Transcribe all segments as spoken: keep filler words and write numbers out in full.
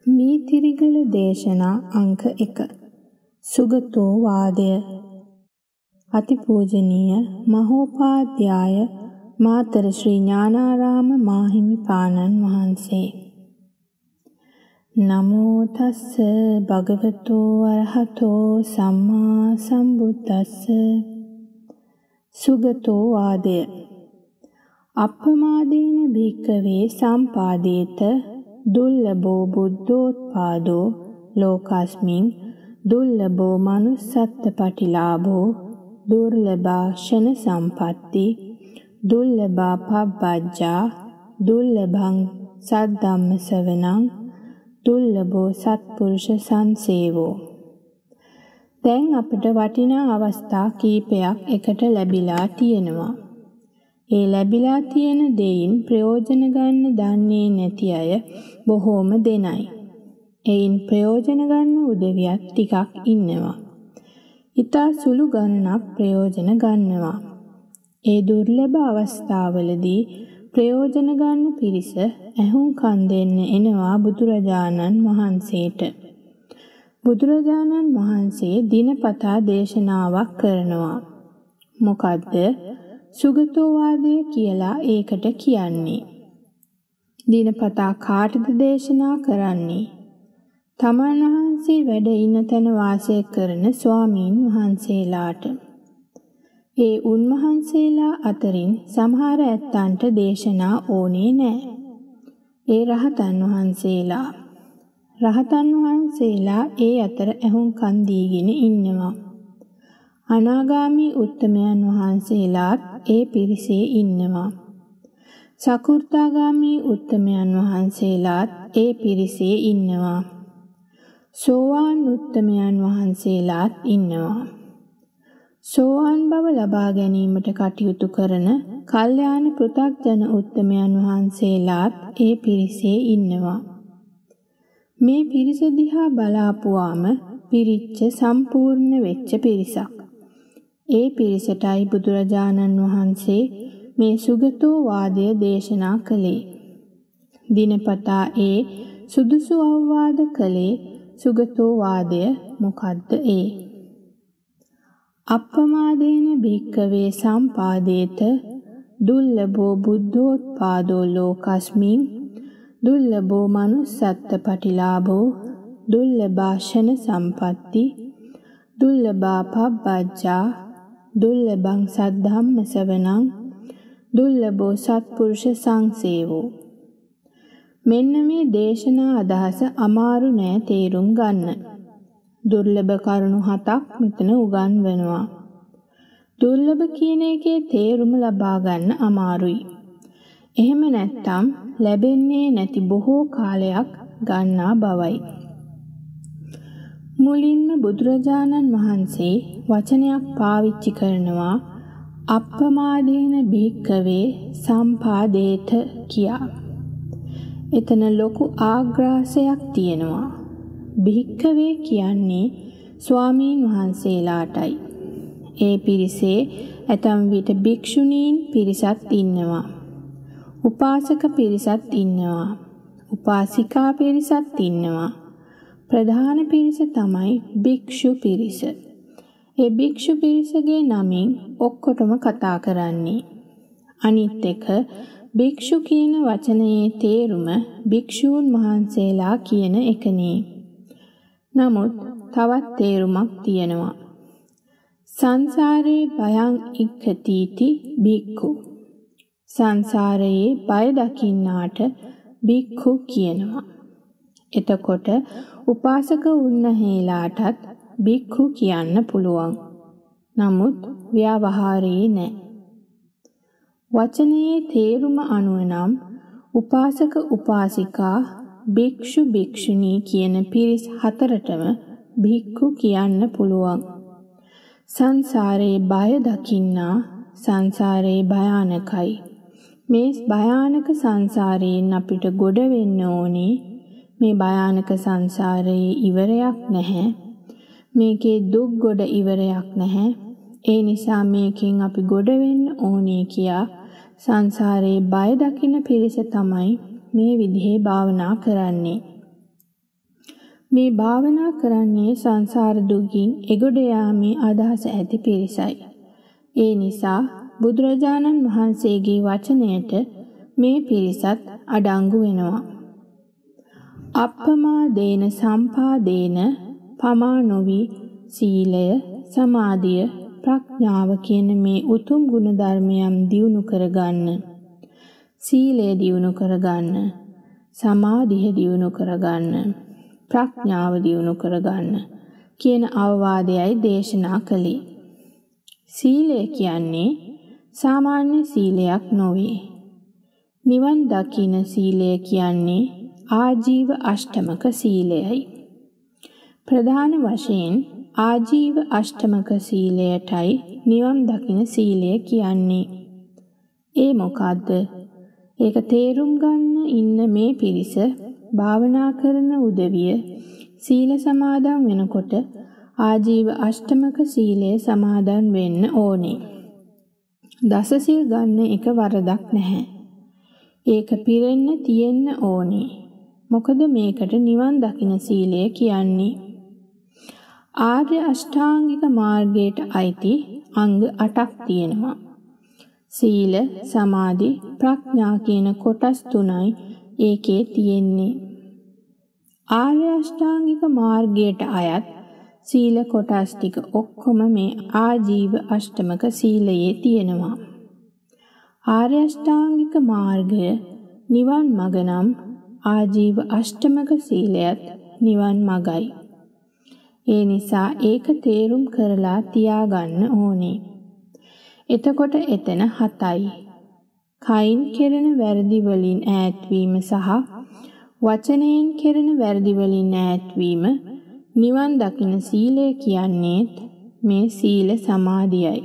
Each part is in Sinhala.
මීතිරිගල දේශනා අංක එක. සුගතෝ වාදය. අතිපූජනීය මහෝපාද්‍යය මාතර ශ්‍රී ඥානාරාම මාහිමිපාණන් වහන්සේ. නමෝ තස්ස භගවතෝ අරහතෝ සම්මා සම්බුද්දස්ස. සුගතෝ වාදය. අප්පමාදේන භික්ඛවේ සම්පාදේත දුර්ලභෝ බුද්ධෝත්පාදෝ ලෝකස්මින් දුර්ලභෝ manussත්ත පටිලාභෝ දුර්ලභා ෂණ සම්පatti දුර්ලභා පබ්බජ්ජා දුර්ලභං සද්ධම්ම සවණං දුර්ලභෝ සත්පුරුෂ සංසේවෝ. දැන් අපට වටිනා අවස්ථා කීපයක් එකට ලැබිලා තියෙනවා. ඒ ලැබිලා තියෙන දෙයින් ප්‍රයෝජන ගන්න දන්නේ නැති අය බොහෝම දෙනයි. එයින් ප්‍රයෝජන ගන්න උදවියත් ටිකක් ඉන්නවා. ඊතා සුළු ගණනක් ප්‍රයෝජන ගන්නවා. ඒ දුර්ලභ අවස්ථාවලදී ප්‍රයෝජන ගන්න පිරිස ඇහුම්කන් දෙන්න එනවා බුදුරජාණන් වහන්සේට. බුදුරජාණන් වහන්සේ දිනපතා දේශනාවක් කරනවා. මොකද්ද? සුගතෝ වාදය කියලා ඒකට කියන්නේ. දිනපතා කාටද දේශනා කරන්නේ? තමන් වහන්සේ වැඩ ඉන්න තැන වාසය කරන ස්වාමීන් වහන්සේලාට. ඒ උන්වහන්සේලා අතරින් සමහර ඇත්තන්ට දේශනා ඕනේ නෑ. ඒ රහතන් වහන්සේලා. රහතන් වහන්සේලා ඒ අතර ඇහුම්කන් දීගෙන ඉන්නවා. අනාගාමී උත්තමයන් වහන්සේලාත් ඒ පිරිසේ ඉන්නවා. සකු르දාගාමී උත්තමයන් වහන්සේලාත් ඒ පිරිසේ ඉන්නවා. සෝවාන් උත්තමයන් වහන්සේලාත් ඉන්නවා. සෝවාන් බව ලබා ගැනීමට කටයුතු කරන කල්යාණ පෘථග්ජන උත්තමයන් වහන්සේලාත් ඒ පිරිසේ ඉන්නවා. මේ පිරිස දිහා බලාපුවාම පිරිච්ච සම්පූර්ණ වෙච්ච පිරිසක්. ඒ පිරිසටයි බුදුරජාණන් වහන්සේ මේ සුගතෝ වාදය දේශනා කළේ. දිනපතා ඒ සුදුසු අවවාද කළේ සුගතෝ වාදය මොකද්ද ඒ? අප්පමාදේන භික්ඛවේ සම්පාදේත දුර්ලභෝ බුද්ධෝත්පාදෝ ලෝකස්මින් දුර්ලභෝ manussත්ත පටිලාභෝ දුර්ලභා ෂණ සම්පatti දුර්ලභා පබ්බජ්ජා දුර්ලභං සද්ධම්ම සවණං දුර්ලභෝ සත්පුරුෂ සංසේවෝ. මෙන්න මේ දේශනා අදහස අමාරු නෑ තේරුම් ගන්න. දුර්ලභ කරුණු හතක් මෙතන උගන්වනවා. දුර්ලභ කියන එකේ තේරුම ලබා ගන්න අමාරුයි. එහෙම නැත්නම් ලැබෙන්නේ නැති බොහෝ කාලයක් ගන්නා බවයි. මුලින්ම බුදුරජාණන් වහන්සේ වචනයක් පාවිච්චි කරනවා අප්පමාදේන භික්ඛවේ සම්පාදේත කියා. එතන ලොකු ආග්‍රහයක් තියෙනවා. භික්ඛවේ කියන්නේ ස්වාමීන් වහන්සේලාටයි. ඒ පිරිසේ ඇතම් විට භික්ෂුණීන් පිරිසක් ඉන්නවා. උපාසක පිරිසක් ඉන්නවා. උපාසිකා පිරිසක් ඉන්නවා. ප්‍රධාන පිරිස තමයි භික්ෂු පිරිස. ඒ භික්ෂු පිරිසගේ නමින් ඔක්කොටම කතා කරන්නේ. අනිත් එක භික්ෂු කියන වචනයේ තේරුම භික්ෂූන් වහන්සේලා කියන එකනේ. නමුත් තවත් තේරුමක් තියෙනවා. සංසාරේ භයං ඉක්ඛතිති භික්ඛු. සංසාරයේ බය දකින්නාට භික්ඛු කියනවා. එතකොට උපාසක උන්නහේලාටත් භික්ඛු කියන්න පුළුවන්. නමුත් ව්‍යවහාරයේ නෑ. වචනයේ තේරුම අනුව නම් උපාසක උපාසිකා භික්ෂු භික්ෂුණී කියන පිරිස් හතරටම භික්ඛු කියන්න පුළුවන්. සංසාරේ බය දකින්නා සංසාරේ භයානකයි. මේ භයානක සංසාරයෙන් අපිට ගොඩ වෙන්න ඕනේ. මේ භයානක සංසාරයේ ඉවරයක් නැහැ. මේකේ දුක් ගොඩ ඉවරයක් නැහැ. ඒ නිසා මේකෙන් අපි ගොඩ වෙන්න ඕනේ කියා සංසාරේ බය දකින පිරිස තමයි මේ විදිහේ භාවනා කරන්නේ. මේ භාවනා කරන්නේ සංසාර දුකින් එගොඩ යාමේ අදහස ඇති පිරිසයි. ඒ නිසා බුදුරජාණන් වහන්සේගේ වචනයට මේ පිරිසත් අඩංගු වෙනවා. අප්පමාදේන සම්පාදේන පමා නොවි සීලය, සමාධිය, ප්‍රඥාව කියන මේ උතුම් ගුණ ධර්මයන් දියුණු කරගන්න. සීලය දියුණු කරගන්න, සමාධිය දියුණු කරගන්න, ප්‍රඥාව දියුණු කරගන්න කියන අවවාදයයි දේශනා කළේ. සීලය කියන්නේ සාමාන්‍ය සීලයක් නොවේ. නිවන් දකින සීලය කියන්නේ ආජීව අෂ්ටමක සීලයයි. ප්‍රධාන වශයෙන් ආජීව අෂ්ටමක සීලයටයි නිවන් දකින සීලය කියන්නේ. ඒ මොකද්ද? ඒක තේරුම් ගන්න ඉන්න මේ පිරිස භාවනා කරන උදවිය සීල සමාදන් වෙනකොට ආජීව අෂ්ටමක සීලය සමාදන් වෙන්න ඕනේ. දස සිල් ගන්න එක වරදක් නැහැ. ඒක පිරෙන්න තියෙන්න ඕනේ. මොකද මේකට නිවන් දකින සීලය කියන්නේ. ආර්ය අෂ්ටාංගික මාර්ගයට අයිති අංග අටක් තියෙනවා. සීල, සමාධි, ප්‍රඥා කියන කොටස් තුනයි ඒකේ තියෙන්නේ. ආර්ය අෂ්ටාංගික මාර්ගයට අයත් සීල කොටස් ටික ඔක්කොම මේ ආජීව අෂ්ටමක සීලයේ තියෙනවා. ආර්ය අෂ්ටාංගික මාර්ගය නිවන් මඟ නම් ආජීව අෂ්ටමක සීලයත් නිවන් මඟයි. ඒ නිසා ඒක තේරුම් කරලා තියාගන්න ඕනේ. එතකොට එතන හතයි. කයින් කෙරෙන වැරදි වලින් ඈත්වීම සහ වචනයෙන් කෙරෙන වැරදි වලින් ඈත්වීම නිවන් දකින සීලය කියන්නේත් මේ සීල සමාධියයි.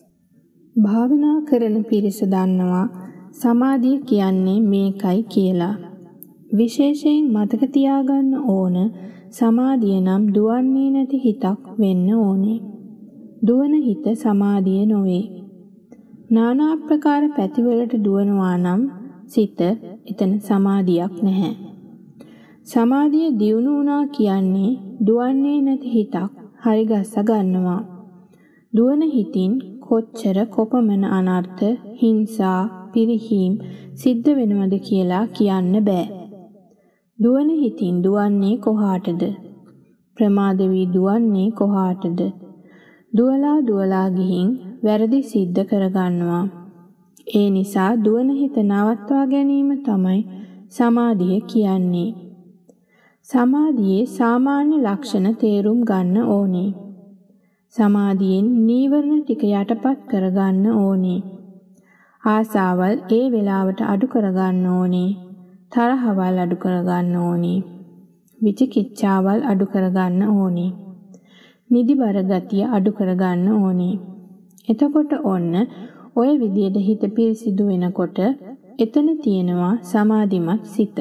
භාවනා කරන පිරිස දන්නවා සමාධිය කියන්නේ මේකයි කියලා. විශේෂයෙන් මතක තියාගන්න ඕන සමාධිය නම් දුවන්නේ නැති හිතක් වෙන්න ඕනේ. දුවන හිත සමාධිය නොවේ. নানা ආකාර පැතිවලට දුවනවා නම් සිත එතන සමාධියක් නැහැ. සමාධිය දියුණු වුණා කියන්නේ දුවන්නේ නැති හිතක් හරි ගස්ස ගන්නවා. දුවන හිතින් කොච්චර කොපමණ අනර්ථ, හිංසා, පිරිහීම් සිද්ධ වෙනවද කියලා කියන්න බෑ. දුවන හිතින් දුවන්නේ කොහාටද? ප්‍රමාද වී දුවන්නේ කොහාටද? දුවලා දුවලා ගිහින් වැරදි සිද්ධ කරගන්නවා. ඒ නිසා දුවන හිත නවත්වා ගැනීම තමයි සමාධිය කියන්නේ. සමාධියේ සාමාන්‍ය ලක්ෂණ තේරුම් ගන්න ඕනේ. සමාධියෙන් නීවරණ ටික යටපත් කරගන්න ඕනේ. ආසාවල් ඒ වෙලාවට අඩු කරගන්න ඕනේ. තරහවල් අඩු කරගන්න ඕනේ. විචිකිච්ඡාවල් අඩු කරගන්න ඕනේ. නිදිබර ගතිය අඩු කරගන්න ඕනේ. එතකොට ඔන්න ඔය විදියට හිත පිරිසිදු වෙනකොට එතන තියෙනවා සමාධිමත් සිත.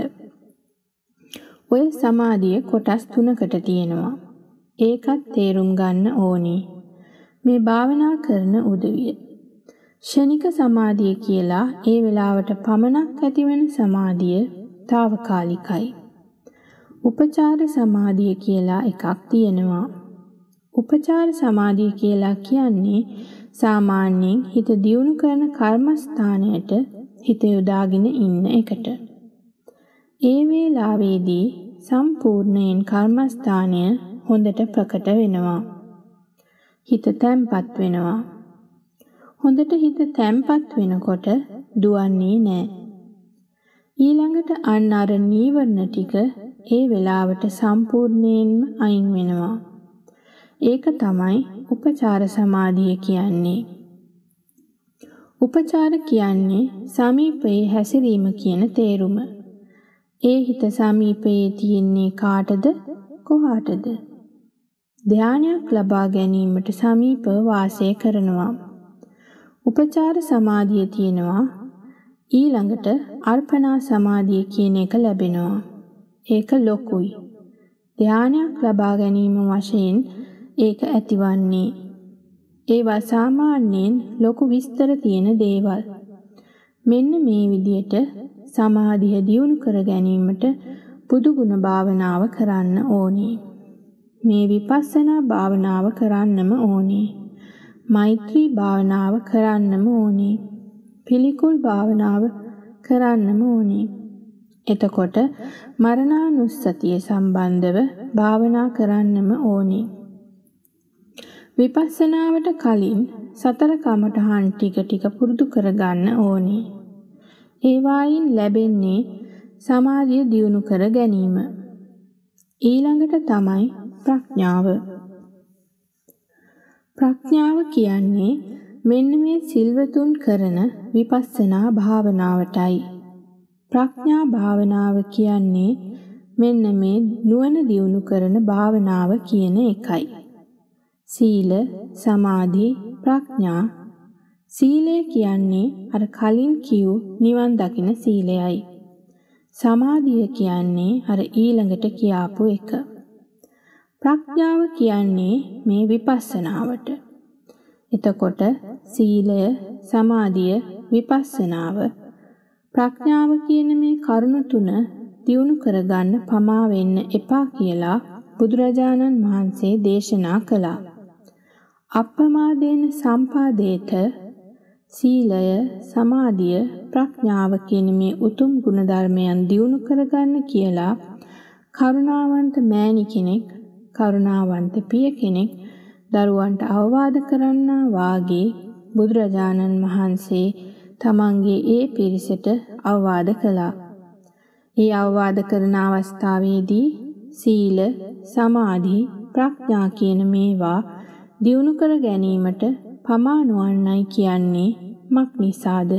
ඔය සමාධිය කොටස් තුනකට තියෙනවා. ඒකත් තේරුම් ගන්න ඕනේ. මේ භාවනා කරන උදවිය. ෂණික සමාධිය කියලා ඒ වෙලාවට පමණක් ඇතිවෙන සමාධිය తాවකාලිකයි. උපචාර සමාධිය කියලා එකක් තියෙනවා. උපචාර සමාධිය කියලා කියන්නේ සාමාන්‍යයෙන් හිත දියුණු කරන කර්මස්ථානයට හිත යොදාගෙන ඉන්න එකට. ඒ වේලාවේදී සම්පූර්ණයෙන් කර්මස්ථානය හොඳට ප්‍රකට වෙනවා. හිත තැම්පත් වෙනවා. හොඳට හිත තැම්පත් වෙනකොට දුවන්නේ නැහැ. ඊළඟට අන්න අර නීවරණ ටික ඒ වෙලාවට සම්පූර්ණයෙන්ම අයින් වෙනවා. ඒක තමයි උපචාර සමාධිය කියන්නේ. උපචාර කියන්නේ සමීපයේ හැසිරීම කියන තේරුම. ඒ හිත සමීපයේ තියෙන්නේ කාටද? කොහාටද? ධානයක් ලබා ගැනීමට සමීපව වාසය කරනවා. උපචාර සමාධිය තියෙනවා. ඊළඟට අර්පණා සමාධිය කියන එක ලැබෙනවා. ඒක ලොකුයි. ධානයක් ලබා ගැනීම වශයෙන් ඒක ඇතිවන්නේ. ඒවා සාමාන්‍යයෙන් ලොකු විස්තර තියෙන දේවල්. මෙන්න මේ විදියට සමාධිය දියුණු කර ගැනීමට බුදු ගුණ භාවනාව කරන්න ඕනේ. මේ විපස්සනා භාවනාව කරන්නම ඕනේ. මෛත්‍රී භාවනාව කරන්නම ඕනේ. පිළිකුල් භාවනාව කරන්නම ඕනේ. එතකොට මරණානුස්සතිය සම්බන්ධව භාවනා කරන්නම ඕනේ. විපස්සනාවට කලින් සතර කමඨහන් ටික ටික පුරුදු කරගන්න ඕනේ. ඒවායින් ලැබෙන්නේ සමාධිය දියුණු කර ගැනීම. ඊළඟට තමයි ප්‍රඥාව. ප්‍රඥාව කියන්නේ මෙන්න මේ සිල්වතුන් කරන විපස්සනා භාවනාවටයි. ප්‍රඥා භාවනාව කියන්නේ මෙන්න මේ නුවණ දියුණු කරන භාවනාව කියන එකයි. සීල, සමාධි, ප්‍රඥා. සීලය කියන්නේ අර කලින් කියු නිවන් දකින සීලයයි. සමාධිය කියන්නේ අර ඊළඟට කියාපු එක. ප්‍රඥාව කියන්නේ මේ විපස්සනාවට. එතකොට සීලය, සමාධිය, විපස්සනාව, ප්‍රඥාව කියන මේ කරුණු තුන දියුණු කරගන්න පමා වෙන්න එපා කියලා බුදුරජාණන් වහන්සේ දේශනා කළා. අප්පමාදේන සම්පාදේත සීලය, සමාධිය, ප්‍රඥාව කියන මේ උතුම් ගුණ ධර්මයන් දියුණු කරගන්න කියලා කරුණාවන්ත මෑණි කෙනෙක්, කරුණාවන්ත පිය කෙනෙක් දරුවන්ට අවවාද කරන්නා වාගේ බුදුරජාණන් වහන්සේ තමන්ගේ ඒ පිරිසට අවවාද කළා. ඒ අවවාද කරන අවස්ථාවේදී සීල, සමාධි, ප්‍රඥා කියන මේවා දියුණු කර ගැනීමට පමා නොවන්නයි කියන්නේ මක් නිසාද?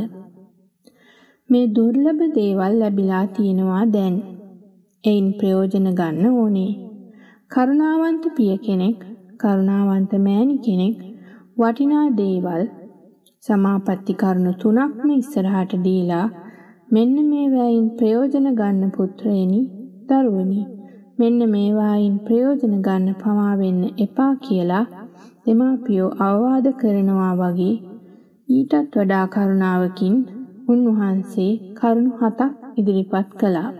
මේ දුර්ලභ දේවල් ලැබිලා තියෙනවා දැන්. එයින් ප්‍රයෝජන ගන්න ඕනේ. කරුණාවන්ත පිය කෙනෙක්, කරුණාවන්ත මෑණි කෙනෙක් වටිනා දේවල් සමාපatti කරුණු තුනක්ම ඉස්සරහට දීලා මෙන්න මේවායින් ප්‍රයෝජන ගන්න පුත්‍රයනි, දරුවනි, මෙන්න මේවායින් ප්‍රයෝජන ගන්න පමා වෙන්න එපා කියලා දෙමාපියෝ අවවාද කරනවා වගේ ඊටත් වඩා කරුණාවකින් උන්වහන්සේ කරුණු හතක් ඉදිරිපත් කළා.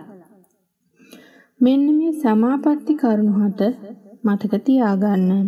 මෙන්න මේ සමාපatti කරුණු හත මතක තියාගන්න.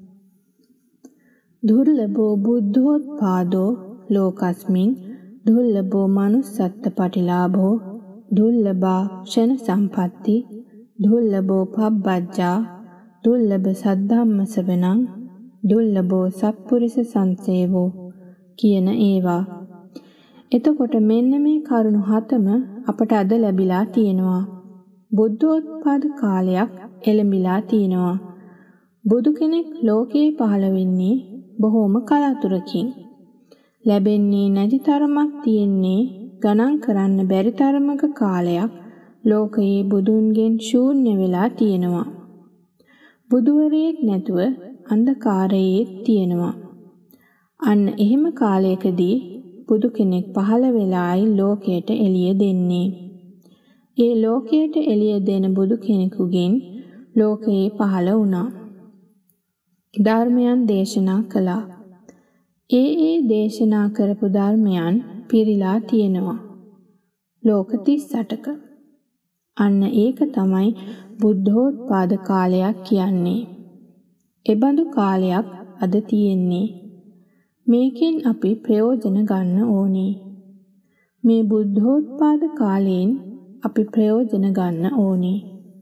දුර්ලභෝ බුද්ධෝත්පාදෝ ලෝකස්මින් දුර්ලභෝ manussත්ත පටිලාභෝ දුර්ලභා ක්ෂණ සම්පatti දුර්ලභෝ පබ්බජ්ජා දුර්ලභ සද්ධම්ම සවණං දුර්ලභෝ සත්පුරිස සංසේවෝ කියන ඒවා. එතකොට මෙන්න මේ කරුණු හතම අපට අද ලැබිලා තියෙනවා. බුද්ධෝත්පාද කාලයක් එළඹිලා තියෙනවා. බුදු කෙනෙක් ලෝකේ පහළ වෙන්නේ බොහෝම කලාතුරකින්. ලැබෙන්නේ නැති තරමක් තියෙන්නේ ගණන් කරන්න බැරි තරමක කාලයක් ලෝකයේ බුදුන්ගෙන් ශූන්‍ය වෙලා තියෙනවා. බුදුවරයෙක් නැතුව අන්ධකාරයේ තියෙනවා. අන්න එහෙම කාලයකදී බුදු කෙනෙක් පහළ වෙලායි ලෝකයට එළිය දෙන්නේ. ඒ ලෝකයට එළිය දෙන බුදු කෙනෙකුගෙන් ලෝකයේ පහළ වුණා. ධර්මයන් දේශනා කළා. ඒ ඒ දේශනා කරපු ධර්මයන් පිරීලා තියෙනවා. ලෝක තිස් අටක. අන්න ඒක තමයි බුද්ධෝත්පාද කාලයක් කියන්නේ. එබඳු කාලයක් අද තියෙන්නේ. මේකෙන් අපි ප්‍රයෝජන ගන්න ඕනේ. මේ බුද්ධෝත්පාද කාලයෙන් අපි ප්‍රයෝජන ගන්න ඕනේ.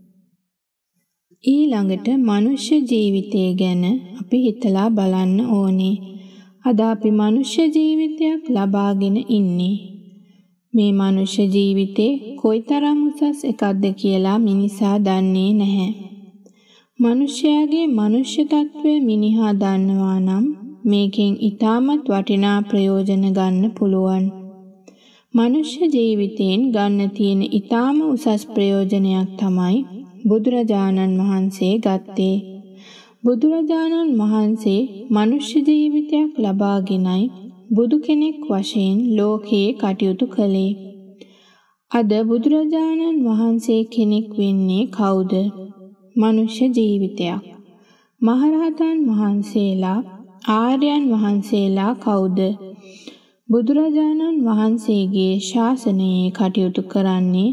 ඊළඟට මනුෂ්‍ය ජීවිතය ගැන අපි හිතලා බලන්න ඕනේ. අද අපි මනුෂ්‍ය ජීවිතයක් ලබාගෙන ඉන්නේ. මේ මනුෂ්‍ය ජීවිතේ කොයිතරම් උසස් එකක්ද කියලා මිනිසා දන්නේ නැහැ. මනුෂ්‍යයාගේ මනුෂ්‍ය තත්වය මිනිහා දන්නවා නම් මේකෙන් ඊටමත් වටිනා ප්‍රයෝජන ගන්න පුළුවන්. මනුෂ්‍ය ජීවිතයෙන් ගන්න තියෙන ඊටම උසස් ප්‍රයෝජනයක් තමයි බුදුරජාණන් වහන්සේ ගත්තේ. බුදුරජාණන් වහන්සේ මනුෂ්‍ය ජීවිතයක් ලබාගෙනයි බුදු කෙනෙක් වශයෙන් ලෝකයේ කටයුතු කළේ. අද බුදුරජාණන් වහන්සේ කෙනෙක් වෙන්නේ කවුද? මනුෂ්‍ය ජීවිතයක්. මහරහතන් වහන්සේලා, ආර්යයන් වහන්සේලා කවුද? බුදුරජාණන් වහන්සේගේ ශාසනයේ කටයුතු කරන්නේ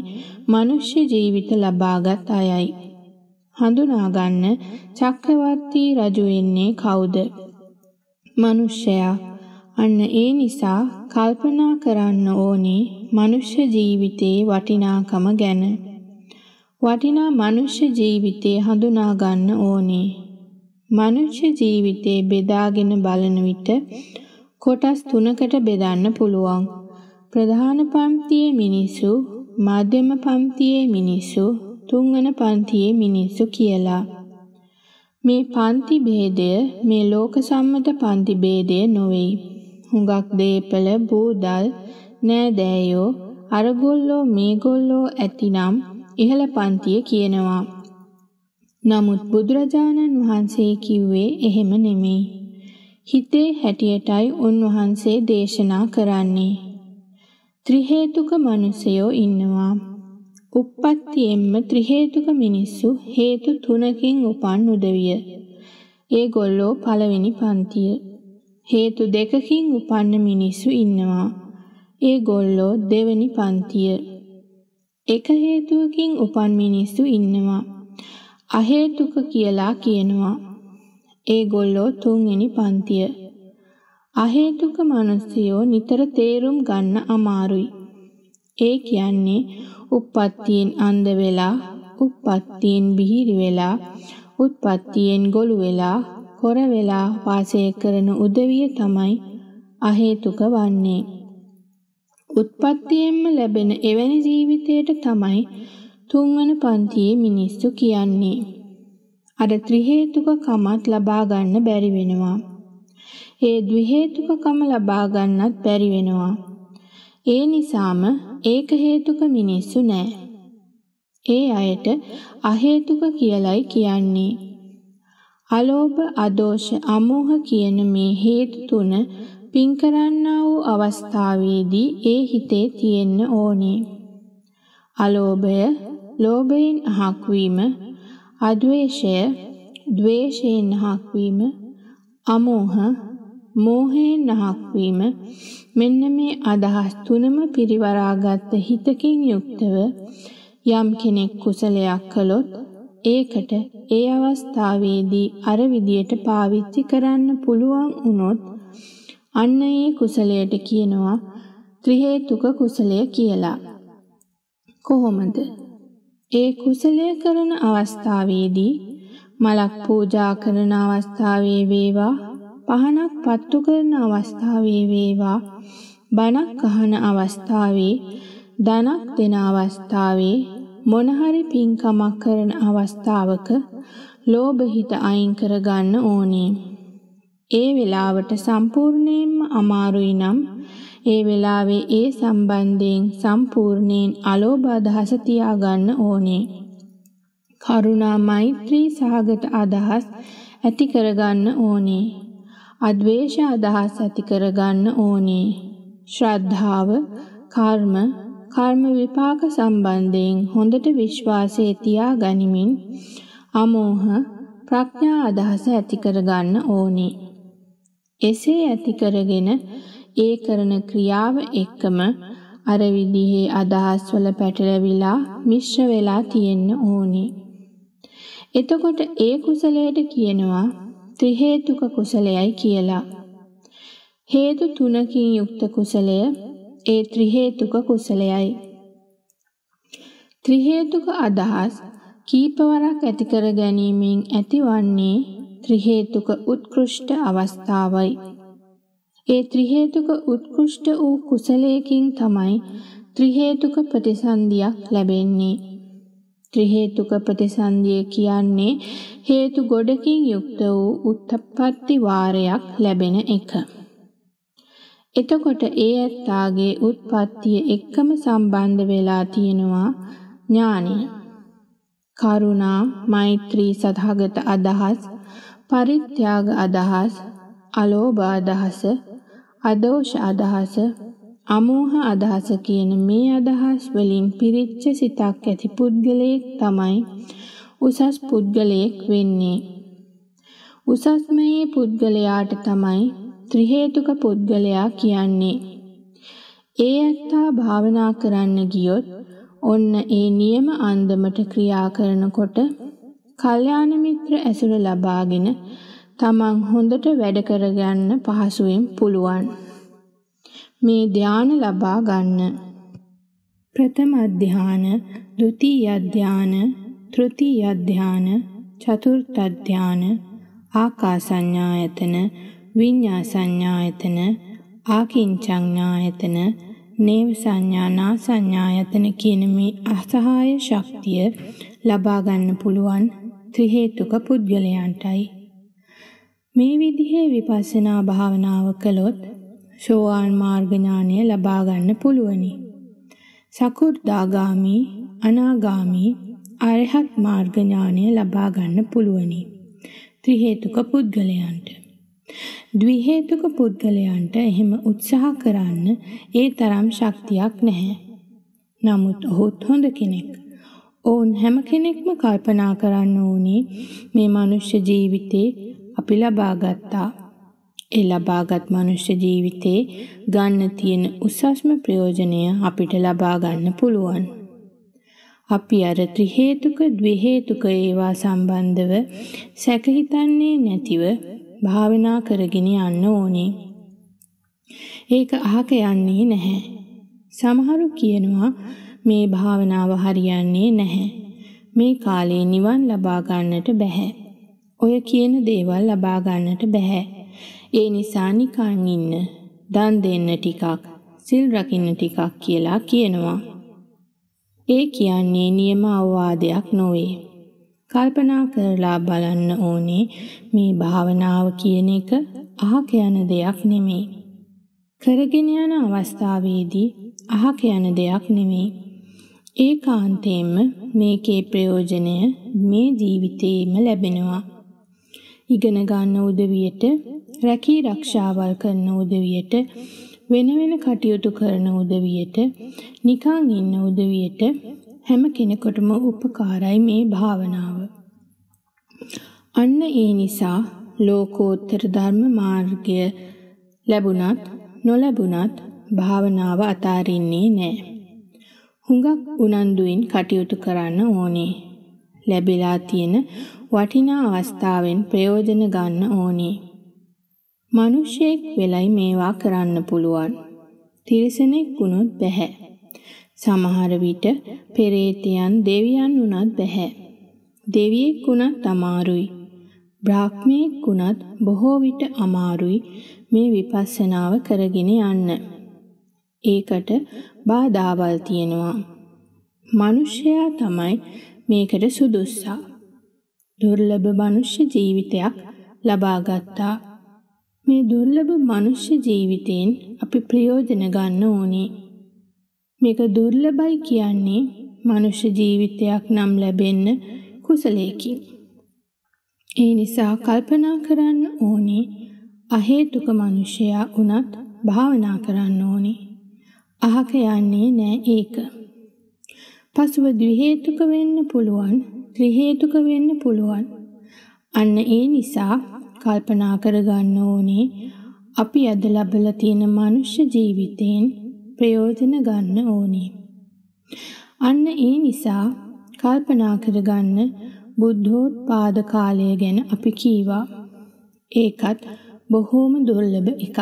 මනුෂ්‍ය ජීවිත ලබාගත් අයයි. හඳුනා ගන්න චක්‍රවර්ති රජු වෙන්නේ කවුද? මනුෂ්‍යයා. අන්න ඒ නිසා කල්පනා කරන්න ඕනේ මනුෂ්‍ය ජීවිතේ වටිනාකම ගැන. වටිනා මනුෂ්‍ය ජීවිතේ හඳුනා ගන්න ඕනේ. මනුෂ්‍ය ජීවිතේ බෙදාගෙන බලන විට කොටස් තුනකට බෙදන්න පුළුවන්. ප්‍රධාන පන්තියේ මිනිස්සු, මධ්‍යම පන්තියේ මිනිස්සු, තුන්වන පන්තියේ මිනිස්සු කියලා. මේ පන්ති ભેදය මේ ලෝක සම්මත පන්ති ભેදය නොවේ. හුඟක් දේපල බූදල් නෑදෑයෝ අරගොල්ලෝ මේගොල්ලෝ ඇතිනම් ඉහළ පන්තිය කියනවා. නමුත් බුදුරජාණන් වහන්සේ කිව්වේ එහෙම නෙමෙයි. හිතේ හැටියටයි උන්වහන්සේ දේශනා කරන්නේ. ත්‍රි හේතුක මිනිසයෝ ඉන්නවා. උප්පත්තියෙන්ම ත්‍රි හේතුක මිනිස්සු හේතු තුනකින් උපන් උදවිය. ඒගොල්ලෝ පළවෙනි පන්තිය. හේතු දෙකකින් උපන්න මිනිස්සු ඉන්නවා. ඒගොල්ලෝ දෙවෙනි පන්තිය. එක හේතුවකින් උපන් මිනිස්සු ඉන්නවා. අහේතුක කියලා කියනවා. ඒගොල්ලෝ තුන්වෙනි පන්තිය. අහේතුක මිනිස්සුયો නිතර තේරුම් ගන්න අමාරුයි. ඒ කියන්නේ උප්පත්තියෙන් අන්ධ වෙලා, උප්පත්තියෙන් බිහිරි වෙලා, උත්පත්තියෙන් ගොළු වෙලා, කොර වෙලා වාසය කරන උදවිය තමයි අහේතුක වන්නේ. උත්පත්තියෙන්ම ලැබෙන එවැනි ජීවිතයට තමයි තුන්වන පන්තියේ මිනිස්සු කියන්නේ. අර ත්‍රි හේතුක කමත් ලබා ගන්න බැරි වෙනවා. ඒ ද්වි හේතුක කම ලබා ගන්නත් බැරි වෙනවා. ඒ නිසාම ඒක හේතුක මිනිස්සු නෑ. ඒ අයට අහේතුක කියලයි කියන්නේ. අලෝභ, අදෝෂ, අමෝහ කියන මේ හේතු තුන පින් කරන්නා වූ අවස්ථාවේදී ඒ හිතේ තියෙන්න ඕනේ. අලෝභය, ලෝභයෙන් අහක් වීම, අද්වේෂය, ද්වේෂයෙන් අහක් වීම, අමෝහ, මෝහයෙන් අහක් වීම, මෙන්න මේ අදහස් තුනම පිරිවරාගත් හිතකින් යුක්තව යම් කෙනෙක් කුසලයක් කළොත් ඒකට ඒ අවස්ථාවේදී අර විදියට පාවිච්චි කරන්න පුළුවන් වුණොත් අන්න ඒ කුසලයට කියනවා ත්‍රි හේතුක කුසලය කියලා. කොහොමද? ඒ කුසලය කරන අවස්ථාවේදී මලක් පූජා කරන අවස්ථාවේ වේවා, පහනක් පත්තු කරන අවස්ථාවේ වේවා, බණක් අහන අවස්ථාවේ, ධනක් දෙන අවස්ථාවේ, මොන හරි පින්කමක් කරන අවස්ථාවක ලෝභ හිත අයින් කරගන්න ඕනේ. ඒ වෙලාවට සම්පූර්ණයෙන්ම අමාරුයි නම් ඒ වෙලාවේ ඒ සම්බන්ධයෙන් සම්පූර්ණයෙන් අලෝභ අදහස තියාගන්න ඕනේ. කරුණා මෛත්‍රී සහගත අදහස් ඇති කරගන්න ඕනේ. අද්වේෂ අදහස් ඇති කරගන්න ඕනේ. ශ්‍රද්ධාව, කර්ම, කර්ම විපාක සම්බන්ධයෙන් හොඳට විශ්වාසය තියාගනිමින් අමෝහ, ප්‍රඥා අදහස ඇති කරගන්න ඕනේ. එසේ ඇති කරගෙන ඒ කරන ක්‍රියාව එක්කම අර විදිහේ අදහස් වල පැටලවිලා මිශ්‍ර වෙලා තියෙන්න ඕනේ. එතකොට ඒ කුසලයට කියනවා ත්‍රි හේතුක කුසලයයි කියලා. හේතු තුනකින් යුක්ත කුසලය ඒ ත්‍රි හේතුක කුසලයයි. ත්‍රි හේතුක අදහස් කීපවරක් ඇති කර ගැනීමෙන් ඇතිවන්නේ ත්‍රි හේතුක උත්කෘෂ්ඨ අවස්ථාවයි. ඒ ත්‍රි හේතුක උත්කෘෂ්ඨ වූ කුසලයකින් තමයි ත්‍රි හේතුක ප්‍රතිසන්දියක් ලැබෙන්නේ. ත්‍රි හේතුක ප්‍රතිසන්දිය කියන්නේ හේතු ගොඩකින් යුක්ත වූ උත්පත්ති වාරයක් ලැබෙන එක. එතකොට ඒ ඇත්තාගේ උත්පත්තිය එක්කම සම්බන්ධ වෙලා තියෙනවා ඥානය. කරුණා, මෛත්‍රී සහගත අදහස්, පරිත්‍යාග අදහස්, අලෝභ අදහස, අදෝෂ අදහස, අමෝහ අදහස කියන මේ අදහස් වලින් පිරිච්ච සිතක් ඇති පුද්ගලයෙක් තමයි උසස් පුද්ගලයෙක් වෙන්නේ. උසස් මේ පුද්ගලයාට තමයි ත්‍රි හේතුක පුද්ගලයා කියන්නේ. ඒ ඇත්තා භාවනා කරන්න ගියොත් ඔන්න ඒ නියම අන්දමට ක්‍රියා කරනකොට කල්යාණ මිත්‍ර ඇසුර ලබාගෙන තමන් හොඳට වැඩ කරගන්න පහසුවෙන් පුළුවන්. මේ ධ්‍යාන ලබා ගන්න. ප්‍රථම ධ්‍යාන, ဒုတိယ ධ්‍යාන, තෘතීය ධ්‍යාන, චතුර්ථ ධ්‍යාන, ආකාසඤ්ඤායතන, විඤ්ඤාසඤ්ඤායතන, ආකින්චඤ්ඤායතන, නේව සංඥා නා සංඥායතන කියන මේ අසහාය ශක්තිය ලබා ගන්න පුළුවන් ත්‍රි හේතුක පුද්ගලයන්ටයි. මේ විදිහේ විපස්සනා භාවනාව කළොත් සෝවාන් මාර්ග ඥානය ලබා ගන්න පුළුවනි. සකු르දාගාමි, අනාගාමි, අරහත් මාර්ග ඥානය ලබා ගන්න පුළුවනි ත්‍රි හේතුක පුද්ගලයන්ට. ද්වි හේතුක පුද්ගලයන්ට එහෙම උත්සාහ කරන්න ඒ තරම් ශක්තියක් නැහැ. නමුත් ඔහුත් හොඳ කෙනෙක්. ඔවුන් හැම කෙනෙක්ම කල්පනා කරන්න ඕනේ මේ මනුෂ්‍ය ජීවිතේ අපි ලබා ගත්තා. ඒ ලබාගත් මනුෂ්‍ය ජීවිතේ ගන්න තියෙන උසස්ම ප්‍රයෝජනය අපිට ලබා ගන්න පුළුවන්. අපි අර ත්‍රි හේතුක ද්වි හේතුක ඒවා සම්බන්ධව සැක හිතන්නේ නැතිව භාවනා කරගෙන යන්න ඕනේ. ඒක අහක යන්නේ නැහැ. සමහරු කියනවා මේ භාවනාව හරියන්නේ නැහැ. මේ කාලේ නිවන් ලබා ගන්නට බෑ. ඔය කියන දේවල් ලබා ගන්නට බෑ. ඒ නිසා නිකන් ඉන්න, දන් දෙන්න ටිකක්, සිල් රකින්න ටිකක් කියලා කියනවා. ඒ කියන්නේ නියම අවවාදයක් නොවේ. කල්පනා කරලා බලන්න ඕනේ මේ භාවනාව කියන එක අහක යන දෙයක් නෙමෙයි. කරගෙන යන අවස්ථාවේදී අහක යන දෙයක් නෙමෙයි. ඒකාන්තයෙන්ම මේකේ ප්‍රයෝජනය මේ ජීවිතේම ලැබෙනවා. ඉගෙන ගන්න උදවියට, රැකී රක්ෂාවල් කරන උදවියට, වෙන වෙන කටයුතු කරන උදවියට, නිකන් ඉන්න උදවියට හැම කෙනෙකුටම උපකාරයි මේ භාවනාව. අන්න ඒ නිසා ලෝකෝත්තර ධර්ම මාර්ගය ලැබුණත් නොලැබුණත් භාවනාව අතාරින්නේ නැහැ. හුඟක් උනන්දුවෙන් කටයුතු කරන්න ඕනේ. ලැබිලා තියෙන වටිනා අවස්ථාවෙන් ප්‍රයෝජන ගන්න ඕනේ. මිනිසෙක් වෙලයි මේවා කරන්න පුළුවන්. තිරිසනෙක් වුණොත් බැහැ. සමහර විට පෙරේතයන් දෙවියන් වුණත් බැහැ. දෙවියෙක් වුණත් අමාරුයි. බ්‍රාහ්මණයෙක් වුණත් බොහෝ විට අමාරුයි මේ විපස්සනාව කරගෙන යන්න. ඒකට බාධාවල් තියෙනවා. මිනිසයා තමයි මේකට සුදුස්සා. දුර්ලභ මනුෂ්‍ය ජීවිතයක් ලබා ගත්තා. මේ දුර්ලභ මනුෂ්‍ය ජීවිතයෙන් අපි ප්‍රයෝජන ගන්න ඕනේ. මේක දුර්ලභයි කියන්නේ මනුෂ්‍ය ජීවිතයක් නම් ලැබෙන්න කුසලයකින්. ඒ නිසා කල්පනා කරන්න ඕනේ අහේතුක මනුෂ්‍යයා වුණත් භාවනා කරන්න ඕනේ. අහක යන්නේ නෑ ඒක. පසුව ද්වි හේතුක වෙන්න පුළුවන්, ත්‍රි හේතුක වෙන්න පුළුවන්. අන්න ඒ නිසා කල්පනා කරගන්න ඕනේ අපි අද ලැබලා තියෙන මනුෂ්‍ය ජීවිතයෙන් ප්‍රයෝජන ගන්න ඕනේ. අන්න ඒ නිසා කල්පනා කරගන්න බුද්ධෝත්පාද කාලය ගැන අපි කීවා. ඒකත් බොහෝම දුර්ලභ එකක්.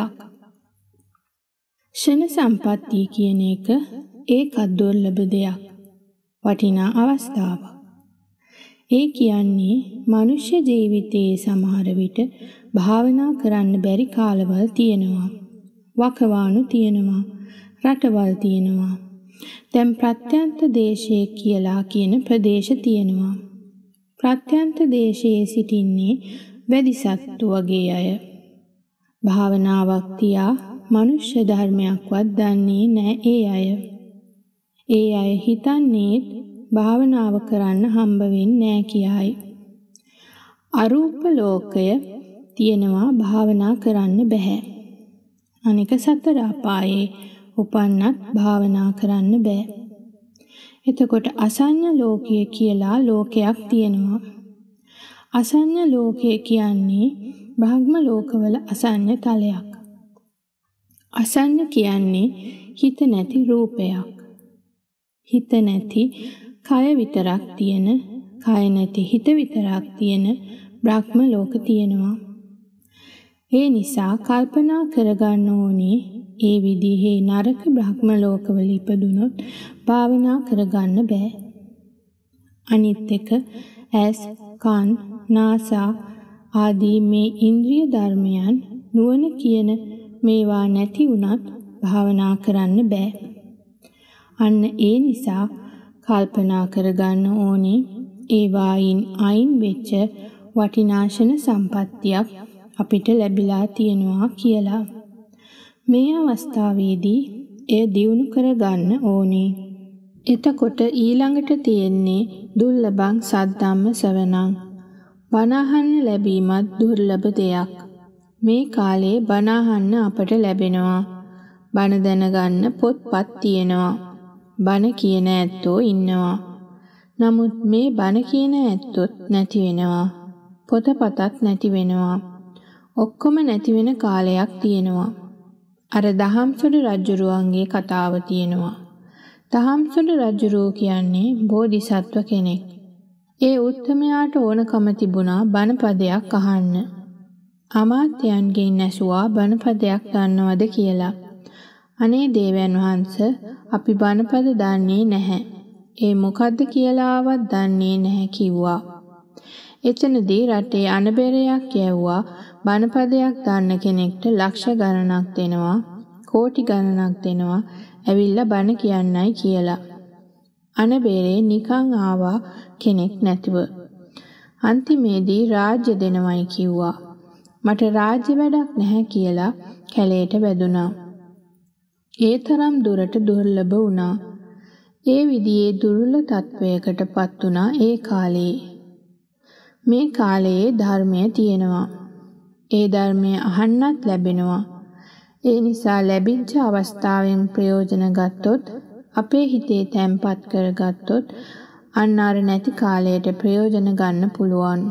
ක්ෂණ සම්පත්තිය කියන එක ඒකත් දුර්ලභ දෙයක්. වටිනා අවස්ථාවක්. ඒ කියන්නේ මනුෂ්‍ය ජීවිතයේ සමහර විට භාවනා කරන්න බැරි කාලවල් තියෙනවා. වකවානු තියෙනවා. රටවල් තියෙනවා. දැන් ප්‍රත්‍යන්ත දේශයේ කියලා කියන ප්‍රදේශ තියෙනවා. ප්‍රත්‍යන්ත දේශයේ සිටින්නේ වැඩි සත්තු වගේ අය. භාවනාවක් තියා මනුෂ්‍ය ධර්මයක්වත් දන්නේ නැහැ ඒ අය. ඒ අය හිතන්නේ භාවනාව කරන්න හම්බ වෙන්නේ නැහැ කියයි. අරූප ලෝකය තියෙනවා භාවනා කරන්න බෑ. අනික සතර අපායේ උපන්නත් භාවනා කරන්න බෑ. එතකොට අසඤ්ඤ ලෝකය කියලා ලෝකයක් තියෙනවා. අසඤ්ඤ ලෝකය කියන්නේ බ්‍රහ්ම ලෝකවල අසඤ්ඤ තලයක්. අසඤ්ඤ කියන්නේ හිත නැති රූපයක්. හිත නැති කය විතරක් තියෙන, කය නැති හිත විතරක් තියෙන බ්‍රහ්ම ලෝක තියෙනවා. ඒ නිසා කල්පනා කරගන්න ඕනේ ඒ විදිහේ නරක බ්‍රහ්ම ලෝකවල ඉපදුනොත් භාවනා කරගන්න බෑ. අනිත් එක ඇස්, කන්, නාසා ආදී මේ ඉන්ද්‍රිය ධර්මයන් නුවණ කියන මේවා නැති වුණත් භාවනා කරන්න බෑ. අන්න ඒ නිසා කල්පනා කරගන්න ඕනේ ඒ වයින් අයින් වෙච්ච වටිනාශන සම්පත්තියක් අපිට ලැබිලා තියෙනවා කියලා. මේ අවස්ථාවේදී එය දියුණු කරගන්න ඕනේ. එතකොට ඊළඟට තියෙන්නේ දුර්ලභං සද්ධම්ම ශ්‍රවණං. බණ අහන්න ලැබීමත් දුර්ලභ දෙයක්. මේ කාලේ බණ අහන්න අපට ලැබෙනවා. බණ දැනගන්න පොත්පත් තියෙනවා. බණ කියන ඇත්තෝ ඉන්නවා. නමුත් මේ බණ කියන ඇත්තොත් නැති වෙනවා. පොතපතත් නැති වෙනවා. ඔක්කොම නැති වෙන කාලයක් තියෙනවා. අර දහම්සොඬ රජුරුවන්ගේ කතාව තියෙනවා. දහම්සොඬ රජුරුව කියන්නේ බෝධිසත්ව කෙනෙක්. ඒ උත්තමයාට ඕනකම තිබුණා බණපදයක් අහන්න. අමාත්‍යයන්ගෙන් ඇසුවා බණපදයක් දන්නවද කියලා. අනේ දේවයන් වහන්සේ අපි බණපද දන්නේ නැහැ. ඒ මොකද්ද කියලාවත් දන්නේ නැහැ කිව්වා. එතනදී රටේ අනබෙරයක් යැව්වා බණපදයක් දන්න කෙනෙක්ට ලක්ෂ ගණනක් දෙනවා, කෝටි ගණනක් දෙනවා ඇවිල්ලා බණ කියන්නයි කියලා. අනබෙරේ නිකන් ආවා කෙනෙක් නැතිව. අන්තිමේදී රාජ්‍ය දෙනවයි කිව්වා. මට රාජ්‍ය වැඩක් නැහැ කියලා කැලේට වැදුනා. ඒ තරම් දුරට දුර්ලභ වුණා. ඒ විදිහේ දුර්ලභ තත්වයකටපත් වුණා ඒ කාලේ. මේ කාලයේ ධර්මය තියෙනවා. ඒ ධර්මය අහන්නත් ලැබෙනවා. ඒ නිසා ලැබිච්ච අවස්ථාවෙන් ප්‍රයෝජන ගත්තොත්, අපේ හිතේ තැම්පත් කරගත්තොත් අන්න අර නැති කාලයට ප්‍රයෝජන ගන්න පුළුවන්.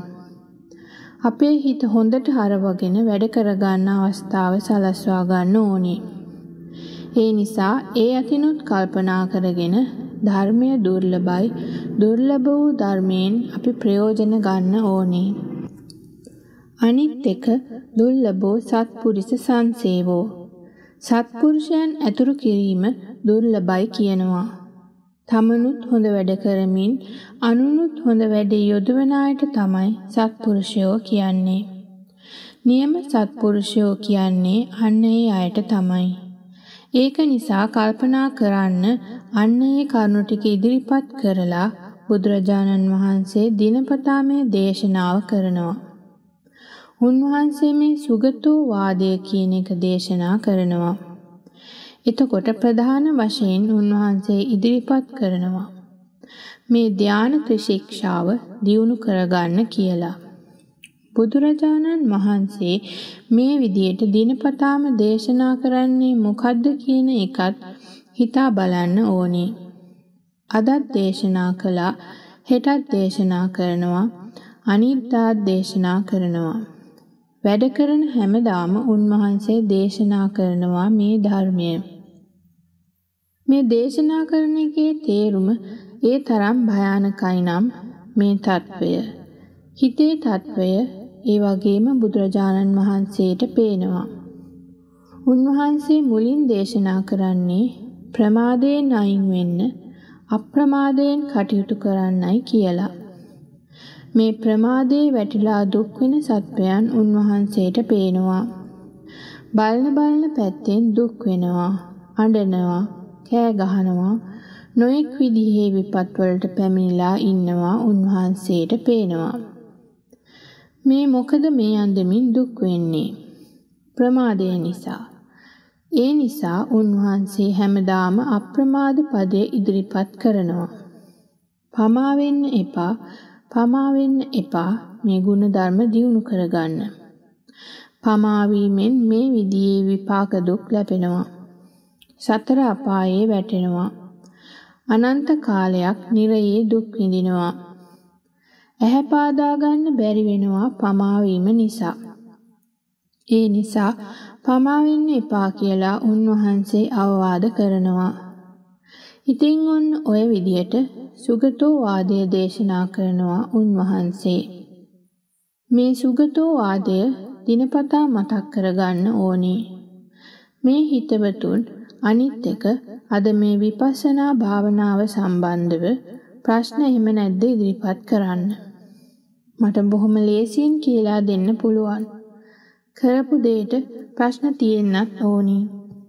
අපේ හිත හොඳට හරවගෙන වැඩ කරගන්න අවස්ථාව සලස්වා ගන්න ඕනේ. ඒ නිසා ඒ අතිනුත් කල්පනා කරගෙන ධර්මය දුර්ලභයි, දුර්ලභ වූ ධර්මයෙන් අපි ප්‍රයෝජන ගන්න ඕනේ. අනිත් එක දුර්ලභෝ සත්පුරිස සංසේවෝ. සත්පුරුෂයන් ඇතුළු කිරීම දුර්ලභයි කියනවා. තමනුත් හොඳ වැඩ කරමින් අනුනුත් හොඳ වැඩේ යොදවන අයට තමයි සත්පුරුෂයෝ කියන්නේ. නියම සත්පුරුෂයෝ කියන්නේ අන්න ඒ අයට තමයි. ඒක නිසා කල්පනා කරන්න අන්න ඒ කරුණු ටික ඉදිරිපත් කරලා බුදුරජාණන් වහන්සේ දිනපතා මේ දේශනාව කරනවා. උන්වහන්සේ මේ සුගතෝ වාදය කියන එක දේශනා කරනවා. එතකොට ප්‍රධාන වශයෙන් උන්වහන්සේ ඉදිරිපත් කරනවා මේ ධාන ත්‍රිශික්ෂාව දියුණු කරගන්න කියලා. බුදුරජාණන් වහන්සේ මේ විදියට දිනපතාම දේශනා කරන්නේ මොකද්ද කියන එකත් හිතා බලන්න ඕනේ. අදත් දේශනා කළා, හෙටත් දේශනා කරනවා, අනිද්දාත් දේශනා කරනවා. වැඩ කරන හැමදාම උන්වහන්සේ දේශනා කරනවා මේ ධර්මය. මේ දේශනා කරන එකේ තේරුම ඒ තරම් භයානකයි නම් මේ తත්වය, හිතේ తත්වය ඒ වගේම බුදුරජාණන් වහන්සේට පේනවා. උන්වහන්සේ මුලින් දේශනා කරන්නේ ප්‍රමාදයෙන් අයින් වෙන්න, අප්‍රමාදයෙන් කටයුතු කරන්නයි කියලා. මේ ප්‍රමාදේ වැටිලා දුක් වෙන සත්වයන් උන්වහන්සේට පේනවා. බලන බලන පැත්තෙන් දුක් වෙනවා, අඬනවා, කෑ ගහනවා, නොඑක් විදිහේ විපත් වලට පැමිණලා ඉන්නවා උන්වහන්සේට පේනවා. මේ මොකද මේ අන්දමින් දුක් වෙන්නේ? ප්‍රමාදය නිසා. ඒ නිසා උන්වහන්සේ හැමදාම අප්‍රමාද පදය ඉදිරිපත් කරනවා. පමා වෙන්න එපා, පමා වෙන්න එපා මේ ගුණ ධර්ම දියුණු කරගන්න. පමා වීමෙන් මේ විදිහේ විපාක දුක් ලැබෙනවා. සතර අපායේ වැටෙනවා. අනන්ත කාලයක් නිරයේ දුක් විඳිනවා. ඇහැ පාදා ගන්න බැරි වෙනවා පමා වීම නිසා. ඒ නිසා පමා වෙන්න එපා කියලා උන්වහන්සේ අවවාද කරනවා. ඉතින් ඔන්න ඔය විදියට සුගතෝ වාදය දේශනා කරනවා උන්වහන්සේ. මේ සුගතෝ වාදය දිනපතා මතක් කරගන්න ඕනේ. මේ හිතවතුන් අනිත් එක අද මේ විපස්සනා භාවනාව සම්බන්ධව ප්‍රශ්න එහෙම නැද්ද ඉදිරිපත් කරන්න. මට බොහොම ලේසියෙන් කියලා දෙන්න පුළුවන්. කරපු දෙයට ප්‍රශ්න තියෙන්නත් ඕනි.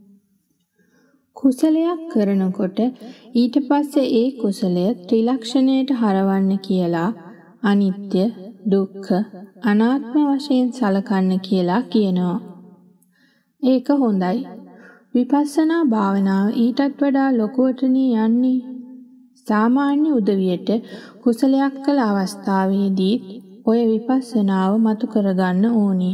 කුසලයක් කරනකොට ඊට පස්සේ ඒ කුසලය ත්‍රිලක්ෂණයට හරවන්න කියලා අනිත්‍ය, දුක්ඛ, අනාත්ම වශයෙන් සලකන්න කියලා කියනවා. ඒක හොඳයි. විපස්සනා භාවනාව ඊටත් වඩා ලොකුවටනේ යන්නේ. සාමාන්‍ය උදවියට කුසලයක් කළ අවස්ථාවේදී ඔය විපස්සනාව මතු කරගන්න ඕනි.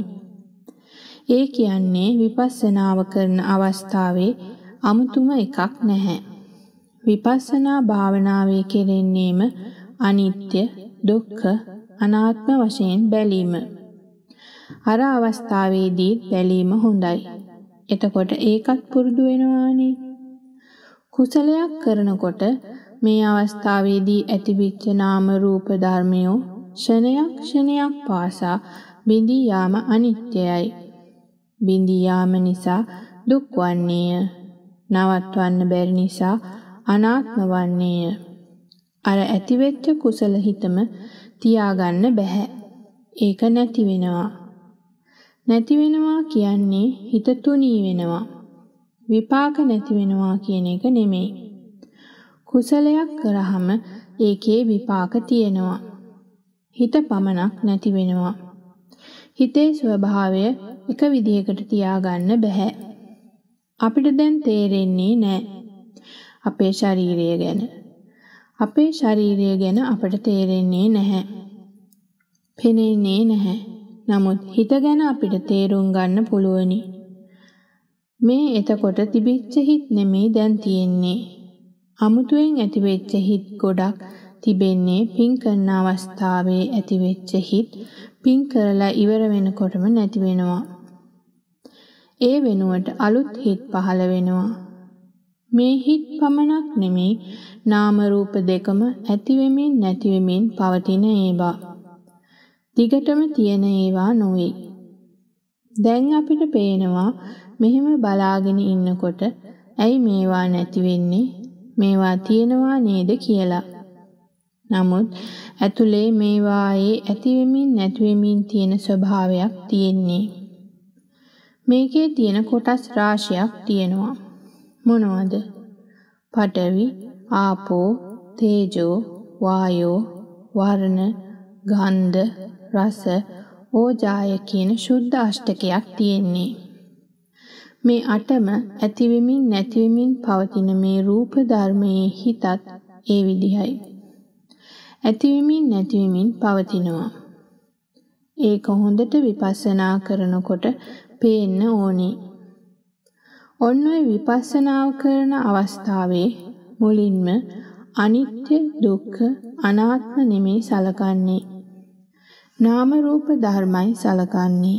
ඒ කියන්නේ විපස්සනාව කරන අවස්ථාවේ අමුතුම එකක් නැහැ. විපස්සනා භාවනාවේ කෙරෙන්නේම අනිත්‍ය, දුක්ඛ, අනාත්ම වශයෙන් බැලීම. අර අවස්ථාවේදී බැලීම හොඳයි. එතකොට ඒකත් පුරුදු වෙනවානේ. කුසලයක් කරනකොට මේ අවස්ථාවේදී ඇතිවෙච්ච නාම රූප ධර්මයෝ ක්ෂණයක් ක්ෂණයක් පාසා බිඳී යාම අනිත්‍යයි. බිඳී යාම නිසා දුක් වන්නේය. නවත්වන්න බැරි නිසා අනාත්ම වන්නේය. අර ඇතිවෙච්ච කුසල හිතම තියාගන්න බෑ. ඒක නැති වෙනවා. නැති වෙනවා කියන්නේ හිත තුනී වෙනවා. විපාක නැති වෙනවා කියන එක නෙමෙයි. කුසලයක් කරාම ඒකේ විපාක තියෙනවා. හිත පමණක් නැති වෙනවා. හිතේ ස්වභාවය එක විදිහකට තියාගන්න බෑ. අපිට දැන් තේරෙන්නේ නැහැ අපේ ශරීරය ගැන. අපේ ශරීරය ගැන අපට තේරෙන්නේ නැහැ. පෙනෙන්නේ නැහැ. නමුත් හිත ගැන අපිට තේරුම් ගන්න පුළුවනි. මේ එතකොට තිබිච්ච හිත් නෙමේ දැන් තියෙන්නේ. අමුතුවෙන් ඇතිවෙච්ච හිත් ගොඩක් තිබෙන්නේ පින් කරන අවස්ථාවේ ඇතිවෙච්ච හිත් පින් කරලා ඉවර වෙනකොටම නැති වෙනවා. ඒ වෙනුවට අලුත් හිත් පහළ වෙනවා. මේ හිත් පමණක් නෙමේ නාම රූප දෙකම ඇති වෙමින් නැති වෙමින් පවතින ඒවා. දිගටම තියෙන ඒවා නොවේ. දැන් අපිට පේනවා මෙහෙම බලාගෙන ඉන්නකොට ඇයි මේවා නැති වෙන්නේ? මේවා තියෙනවා නේද කියලා. නමුත් ඇතුලේ මේවායේ ඇති වෙමින් නැති වෙමින් තියෙන ස්වභාවයක් තියෙන්නේ. මේකේ තියෙන කොටස් රාශියක් තියෙනවා. මොනවද? පඨවි, ආපෝ, තේජෝ, වායෝ, වර්ණ, ගන්ධ, රස, ඕජාය කියන ශුද්ධ අෂ්ටකයක් තියෙන්නේ. මේ අටම ඇති වෙමින් නැති වෙමින් පවතින මේ රූප ධර්මයේ හිතත් ඒ විදිහයි. ඇති වෙමින් නැති වෙමින් පවතිනවා. ඒක හොඳට විපස්සනා කරනකොට පේන්න ඕනේ. ඔන්න ඔය විපස්සනාව කරන අවස්ථාවේ මුලින්ම අනිත්‍ය, දුක්ඛ, අනාත්ම නෙමේ සලකන්නේ. නාම රූප ධර්මයි සලකන්නේ.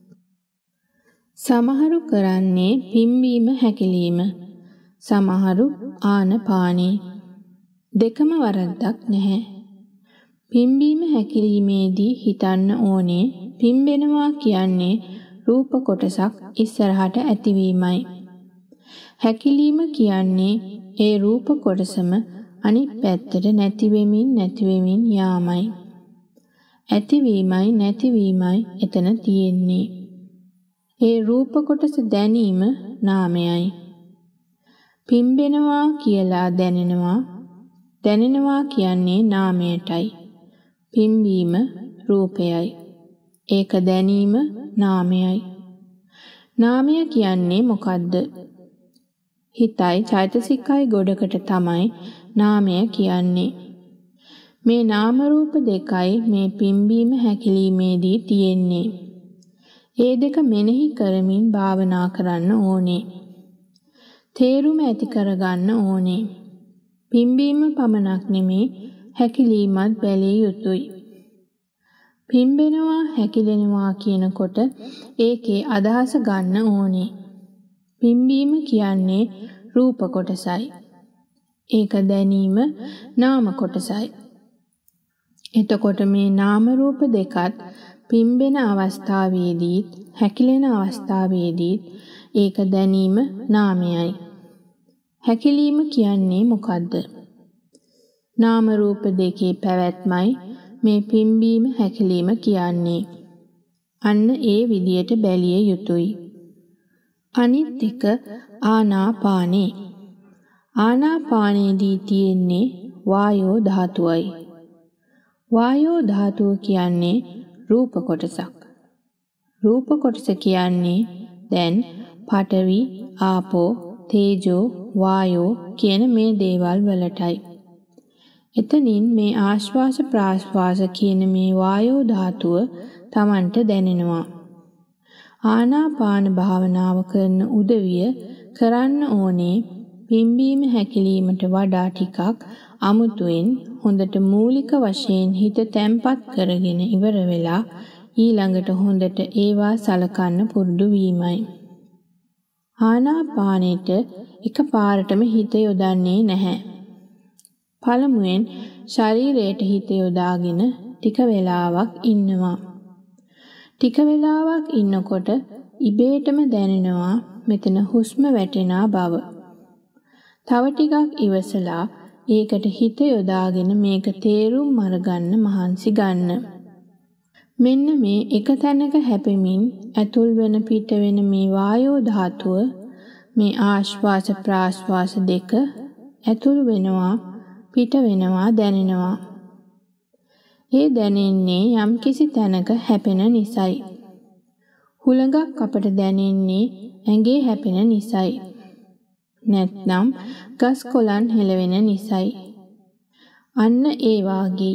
සමහරු කරන්නේ පිම්බීම හැකිලිම. සමහරු ආනපානේ. දෙකම වරද්දක් නැහැ. පිම්බීම හැකිලීමේදී හිතන්න ඕනේ පිම්බෙනවා කියන්නේ රූප කොටසක් ඉස්සරහට ඇතිවීමයි. හැකිලීම කියන්නේ ඒ රූප කොටසම අනිත් පැත්තට නැති වෙමින් නැති වෙමින් යාමයි. ඇතිවීමයි නැතිවීමයි එතන තියෙන්නේ. ඒ රූප කොටස දැනීම නාමයයි. පිම්බෙනවා කියලා දැනෙනවා. දැනෙනවා කියන්නේ නාමයටයි. පිම්බීම රූපයයි. ඒක දැනීම නාමයයි. නාමය කියන්නේ මොකද්ද? හිතයි චෛතසිකයි ගොඩකට තමයි නාමය කියන්නේ. මේ නාම රූප දෙකයි මේ පිම්බීම හැකිලීමේදී තියෙන්නේ. ඒ දෙක මෙනෙහි කරමින් භාවනා කරන්න ඕනේ. තේරුම ඇති කරගන්න ඕනේ. පිම්බීම පමණක් නෙමේ හැකිලීමත් බැලිය යුතුයි. පිම්බෙනවා හැකිලෙනවා කියනකොට ඒකේ අදහස ගන්න ඕනේ. පිම්බීම කියන්නේ රූප කොටසයි. ඒක දැනීම නාම කොටසයි. එතකොට මේ නාම රූප දෙකත් පිම්බෙන අවස්ථාවේදීත් හැකිලෙන අවස්ථාවේදීත් ඒක දැනීම නාමයයි. හැකිලීම කියන්නේ මොකද්ද? නාම රූප දෙකේ පැවැත්මයි මේ පිම්බීම හැකිලීම කියන්නේ. අන්න ඒ විදියට බැලිය යුතුයි. අනිත් එක ආනාපානේ. ආනාපානේදී තියෙන්නේ වායෝ ධාතුවයි. වායෝ ධාතුව කියන්නේ රූප කොටසක්. රූප කොටස කියන්නේ දැන් පඨවි, ආපෝ, තේජෝ, වායෝ කියන මේ දේවල් වලටයි. එතනින් මේ ආශ්වාස ප්‍රාශ්වාස කියන මේ වායෝ ධාතුව Tamanට දැනෙනවා. ආනාපාන භාවනාව කරන උදවිය කරන්න ඕනේ පිම්බීම හැකිලීමට වඩා ටිකක් අමුතුවෙන් හොඳට මූලික වශයෙන් හිත තැම්පත් කරගෙන ඉවර වෙලා ඊළඟට හොඳට ඒවා සලකන්න පුරුදු වීමයි. ආනාපානෙට එකපාරටම හිත යොදන්නේ නැහැ. පළමුවෙන් ශරීරයට හිත යොදාගෙන ටික වෙලාවක් ඉන්නවා. ටික වෙලාවක් ඉන්නකොට ඉබේටම දැනෙනවා මෙතන හුස්ම වැටෙනා බව. තව ටිකක් ඉවසලා ඒකට හිත යොදාගෙන මේක තේරුම් අරගන්න මහන්සි ගන්න. මෙන්න මේ එක තැනක හැපෙමින් ඇතුල් වෙන පිට වෙන මේ වායෝ ධාතුව මේ ආශ්වාස ප්‍රාශ්වාස දෙක ඇතුල් වෙනවා පිට වෙනවා දැනෙනවා. ඒ දැනෙන්නේ යම්කිසි තැනක හැපෙන නිසයි. හුලඟක් අපට දැනෙන්නේ ඇඟේ හැපෙන නිසයි. නැත්නම් ගස් කොළන් හෙලවෙන නිසයි. අන්න ඒ වාගේ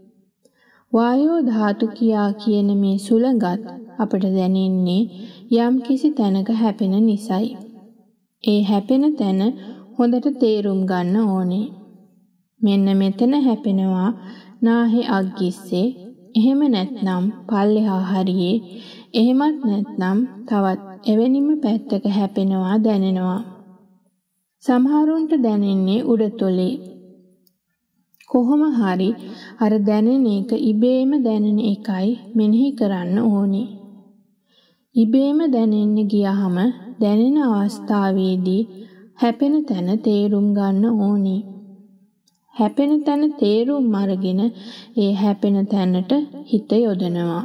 වායෝ ධාතු කියා කියන මේ සුළඟත් අපට දැනෙන්නේ යම්කිසි තැනක හැපෙන නිසයි. ඒ හැපෙන තැන හොඳට තේරුම් ගන්න ඕනේ. මෙන්න මෙතන හැපෙනවා නාහි අග්ගිස්සේ, එහෙම නැත්නම් පල්ලෙහා හරියේ, එහෙමත් නැත්නම් තවත් එවැනිම පැත්තක හැපෙනවා දැනෙනවා. සමහරුන්ට දැනෙන්නේ උඩතොලේ. කොහොම හරි අර දැනෙන එක ඉබේම දැනෙන එකයි මෙනෙහි කරන්න ඕනේ. ඉබේම දැනෙන්න ගියහම දැනෙන අවස්ථාවේදී හැපෙන තැන තේරුම් ගන්න ඕනේ. හැපෙන තැන තේරුම් අරගෙන ඒ හැපෙන තැනට හිත යොදනවා.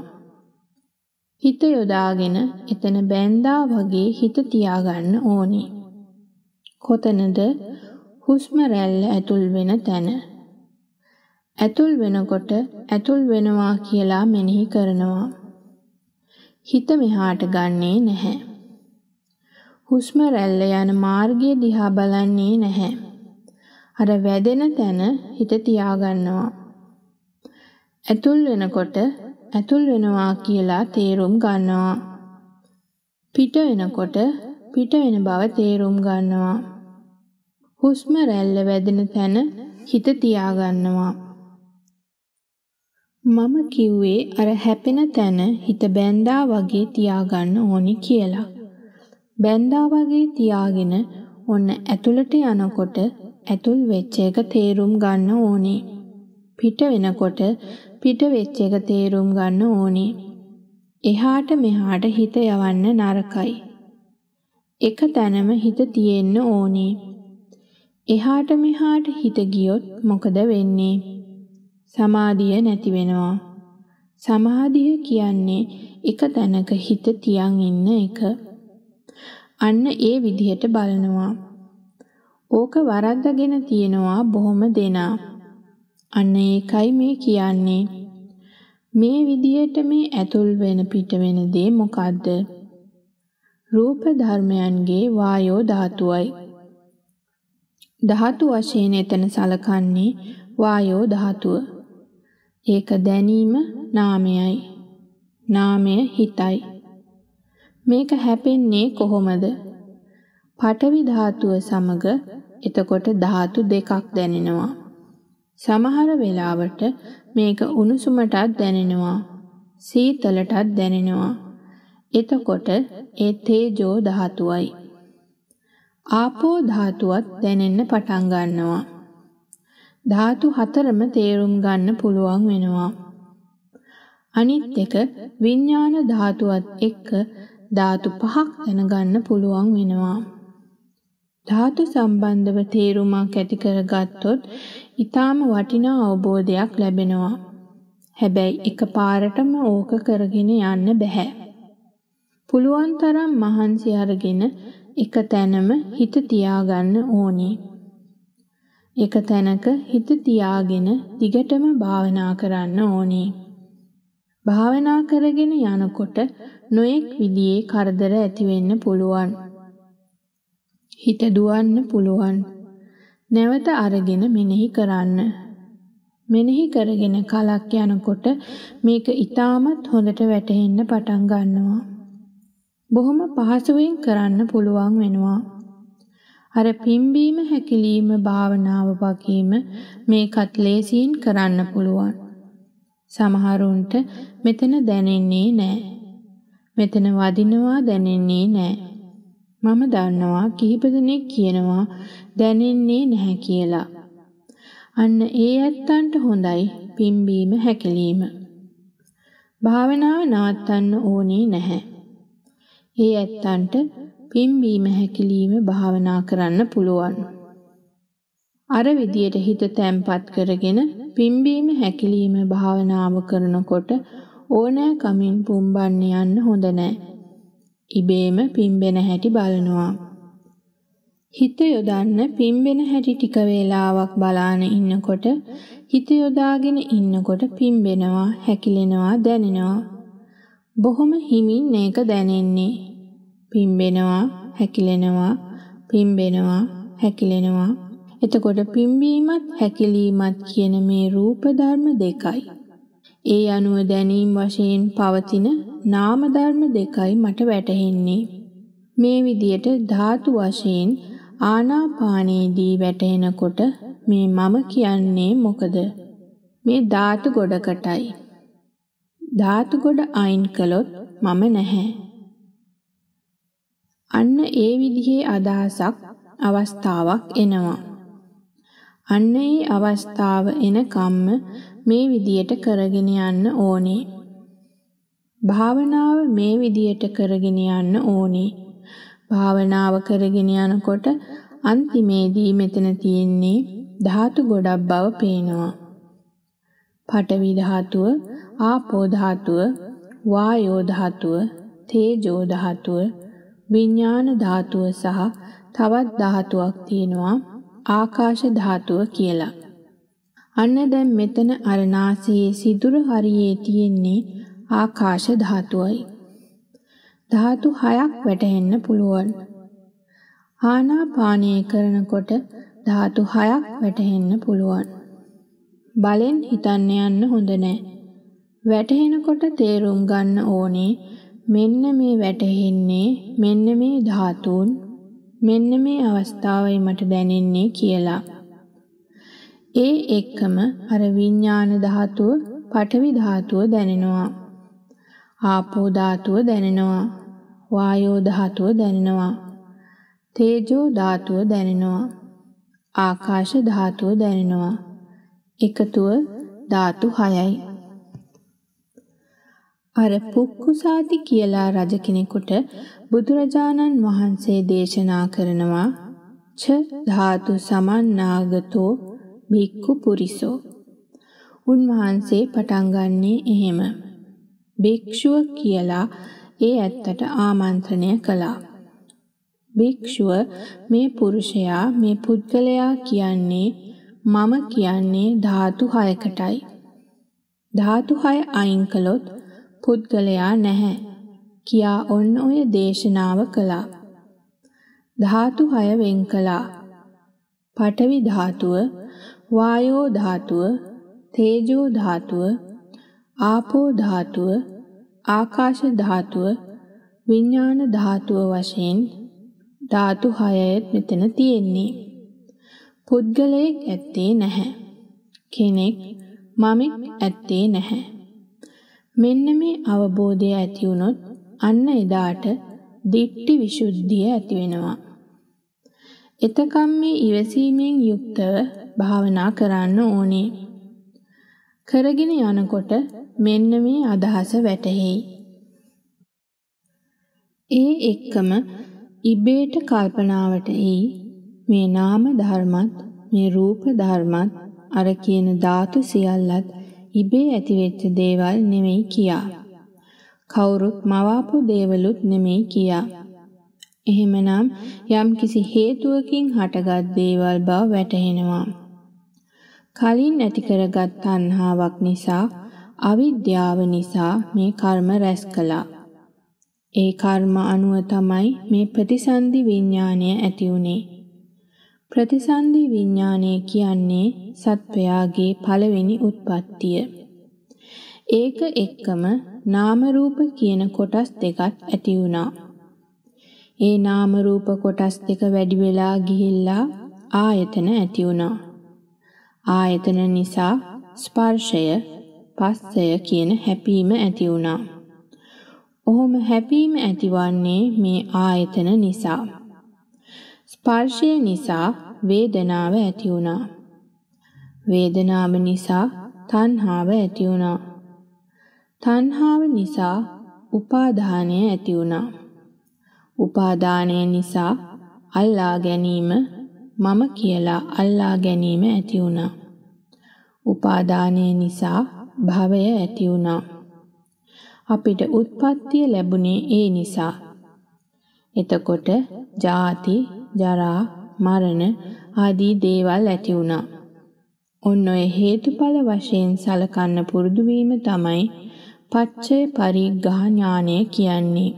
හිත යොදාගෙන එතන බැඳා වගේ හිත තියාගන්න ඕනේ. කොතනද? හුස්ම රැල්ල ඇතුල් වෙන තැන. ඇතුල් වෙනකොට ඇතුල් වෙනවා කියලා මෙනෙහි කරනවා. හිත මෙහාට ගන්නේ නැහැ. හුස්ම රැල්ල යන මාර්ගය දිහා බලන්නේ නැහැ. අර වැදෙන තැන හිත තියාගන්නවා. ඇතුල් වෙනකොට ඇතුල් වෙනවා කියලා තේරුම් ගන්නවා. පිට වෙනකොට පිට වෙන බව තේරුම් ගන්නවා. හුස්ම රැල්ල වැදෙන තැන හිත තියාගන්නවා. මම කිව්වේ අර හැපෙන තැන හිත බැඳා වගේ තියාගන්න ඕනි කියලා. බැඳා වගේ තියාගෙන ඔන්න ඇතුළට යනකොට ඇතුල් වෙච්ච එක තේරුම් ගන්න ඕනේ. පිට වෙනකොට පිට වෙච්ච එක තේරුම් ගන්න ඕනේ. එහාට මෙහාට හිත යවන්න නරකයි. එක තැනම හිත තියෙන්න ඕනේ. එහාට මෙහාට හිත ගියොත් මොකද වෙන්නේ? සමාධිය නැති වෙනවා. සමාධිය කියන්නේ එක තැනක හිත තියන් ඉන්න එක. අන්න ඒ විදිහට බලනවා. ඕක වරද්දගෙන තියෙනවා බොහොම දෙනා. අන්න ඒකයි මේ කියන්නේ. මේ විදිහට මේ ඇතුල් වෙන පිට වෙන දේ මොකද්ද? රූප ධර්මයන්ගේ වායෝ ධාතුවයි. ධාතු වශයෙන් එතන සලකන්නේ වායෝ ධාතුව. ඒක දැනීම නාමයයි. නාමය හිතයි. මේක හැපෙන්නේ කොහොමද? පඨවි ධාතුව සමග එතකොට ධාතු දෙකක් දැනෙනවා. සමහර වෙලාවට මේක උණුසුමටත් දැනෙනවා. සීතලටත් දැනෙනවා. එතකොට ඒ තේජෝ ධාතුවයි. ආපෝ ධාතුවත් දැනෙන්න පටන් ගන්නවා. ධාතු හතරම තේරුම් ගන්න පුළුවන් වෙනවා. අනිත් එක විඥාන ධාතුවත් එක්ක ධාතු පහක් දැනගන්න පුළුවන් වෙනවා. ධාතු සම්බන්ධව තේරුමක් ඇති කරගත්තොත් ඊටාම වටිනා අවබෝධයක් ලැබෙනවා. හැබැයි එකපාරටම ඕක කරගෙන යන්න බෑ. පුළුවන් තරම් මහන්සි අරගෙන එක තැනම හිත තියාගන්න ඕනේ. එක තැනක හිත තියාගෙන දිගටම භාවනා කරන්න ඕනේ. භාවනා කරගෙන යනකොට නොඑක් විදිහේ කරදර ඇති වෙන්න පුළුවන්. හිත දුවන්න පුළුවන්. නැවත අරගෙන මෙනෙහි කරන්න. මෙනෙහි කරගෙන කලක් යනකොට මේක ඊටමත් හොඳට වැටහෙන්න පටන් ගන්නවා. බොහොම පහසුවෙන් කරන්න පුළුවන් වෙනවා. අර පිම්බීම හැකිලිම භාවනාව වගේම මේකත් ලේසියෙන් කරන්න පුළුවන්. සමහරුන්ට මෙතන දැනෙන්නේ නැහැ. මෙතන වදිනවා දැනෙන්නේ නැහැ. මම දන්නවා කිහිප දෙනෙක් කියනවා දැනෙන්නේ නැහැ කියලා. අන්න ඒ ඇත්තන්ට හොඳයි පිම්බීම හැකිලිම. භාවනාව නවත්තන්න ඕනේ නැහැ. ඒ ඇත්තන්ට පිම්බීම හැකිලිම භාවනා කරන්න පුළුවන්. අර විදියට හිත තැම්පත් කරගෙන පිම්බීම හැකිලිම භාවනාව කරනකොට ඕනෑ කමින් පුම්බන්න යන්න හොඳ නැහැ. ඉබේම පිම්බෙන හැටි බලනවා. හිත යොදන්න පිම්බෙන හැටි ටික වේලාවක් බලාන ඉන්නකොට හිත යොදාගෙන ඉන්නකොට පිම්බෙනවා හැකිලෙනවා දැනෙනවා. බොහොම හිමින් මේක දැනෙන්නේ. පිම්බෙනවා හැකිලෙනවා පිම්බෙනවා හැකිලෙනවා. එතකොට පිම්බීමත් හැකිලීමත් කියන මේ රූප ධර්ම දෙකයි. ඒ අනුව දැනීම වශයෙන් පවතින නාම ධර්ම දෙකයි මට වැටහෙන්නේ. මේ විදියට ධාතු වශයෙන් ආනාපානයේදී වැටෙනකොට මේ මම කියන්නේ මොකද? මේ ධාතු ගොඩකටයි. ධාතු ගොඩ අයින් කළොත් මම නැහැ. අන්න ඒ විදිහේ අදහසක් අවස්ථාවක් එනවා. අන්න ඒ අවස්ථාව එනකම්ම මේ විදියට කරගෙන යන්න ඕනේ. භාවනාව මේ විදියට කරගෙන යන්න ඕනේ. භාවනාව කරගෙන යනකොට අන්තිමේදී මෙතන තියෙන්නේ ධාතු ගොඩක් බව පේනවා. පඨවි ධාතුව, ආපෝ ධාතුව, වායෝ ධාතුව, තේජෝ ධාතුව, විඥාන ධාතුව සහ තවත් ධාතුවක් තියෙනවා ආකාශ ධාතුව කියලා. අන්න දැන් මෙතන අර නාසයේ සිදුර හරියේ තියෙන්නේ ආකාශ ධාතුවයි. ධාතු හයක් වැටෙන්න පුළුවන්. ආනාපානය කරනකොට ධාතු හයක් වැටෙන්න පුළුවන්. බලෙන් හිතන්න යන්න හොඳ නැහැ. වැටෙනකොට තේරුම් ගන්න ඕනේ මෙන්න මේ වැටෙන්නේ මෙන්න මේ ධාතුන් මෙන්න මේ අවස්ථාවයි මට දැනෙන්නේ කියලා. ඒ එක්කම අර විඥාන ධාතුව, පඨවි ධාතුව දැනෙනවා. ආපෝ ධාතුව දැනෙනවා. වායෝ ධාතුව දැනෙනවා. තේජෝ ධාතුව දැනෙනවා. ආකාශ ධාතුව දැනෙනවා. එකතුව ධාතු හයයි. අර පුක්කුසාති කියලා රජ කෙනෙකුට බුදුරජාණන් වහන්සේ දේශනා කරනවා ච ධාතු සමන්නාගතෝ භික්ඛු පුරිසෝ. උන්වහන්සේ පටන් ගන්නේ එහෙම. භික්ෂුව කියලා ඒ ඇත්තට ආමන්ත්‍රණය කළා. භික්ෂුව මේ පුරුෂයා මේ පුද්ගලයා කියන්නේ මම කියන්නේ ධාතු හයකටයි. ධාතු හය අයින් කළොත් පුද්ගලයා නැහැ කියා ඔන්න ඔය දේශනාව කළා. ධාතු හය වෙන් කළා. පඨවි ධාතුව, වායෝ ධාතුව, තේජෝ ධාතුව, ආපෝ ධාතුව, ආකාශ ධාතුව, විඥාන ධාතුව වශයෙන් ධාතු හයයි මෙතන තියෙන්නේ. පුද්ගලයෙක් ඇත්තේ නැහැ. කෙනෙක් මමෙක් ඇත්තේ නැහැ. මෙන්න මේ අවබෝධය ඇති වුණොත් අන්න එදාට දිට්ඨි විසුද්ධිය ඇති වෙනවා. එතකම් මේ ඉවසීමෙන් යුක්තව භාවනා කරන්න ඕනේ. කරගෙන යනකොට මෙන්න මේ අදහස වැටහෙයි. ඒ එක්කම ඉබේට කල්පනාවට එයි මේ නාම ධර්මත් මේ රූප ධර්මත් අර කියන ධාතු සියල්ලත් ඉබේ ඇතිවෙච්ච දේවල් නෙමෙයි කියා. කවුරුත් මවාපු දේවලුත් නෙමෙයි කියා. එහෙමනම් යම් කිසි හේතුවකින් හටගත් දේවල් බව වැටහෙනවා. කලින් ඇති කරගත් තණ්හාවක් නිසා අවිද්‍යාව නිසා මේ කර්ම රැස් කළා. ඒ කර්ම අනුව තමයි මේ ප්‍රතිසන්දි විඥාණය ඇති වුනේ. ප්‍රතිසන්දි විඥාණය කියන්නේ සත්වයාගේ පළවෙනි උත්පත්තිය. ඒක එක්කම නාම රූප කියන කොටස් දෙකක් ඇති වුණා. ඒ නාම රූප කොටස් දෙක වැඩි වෙලා ගිහිල්ලා ආයතන ඇති වුණා. ආයතන නිසා ස්පර්ශය, පස්සය කියන හැපීම ඇති වුණා. ඔහොම හැපීම ඇතිවන්නේ මේ ආයතන නිසා. ස්පර්ශය නිසා වේදනාව ඇති වුණා. වේදනාව නිසා තණ්හාව ඇති වුණා. තණ්හාව නිසා උපාදානය ඇති වුණා. උපාදානය නිසා අල්ලා ගැනීම, මම කියලා අල්ලා ගැනීම ඇති වුණා. උපාදානය නිසා භවය ඇති වුණා. අපිට උත්පත්තිය ලැබුණේ ඒ නිසා. එතකොට ජාති, ජරා, මරණ ආදී දේවල් ඇති වුණා. ඔන්න ඔය හේතුඵල වශයෙන් සලකන්න පුරුදු වීම තමයි පච්චය පරිග්ඝා ඥානය කියන්නේ.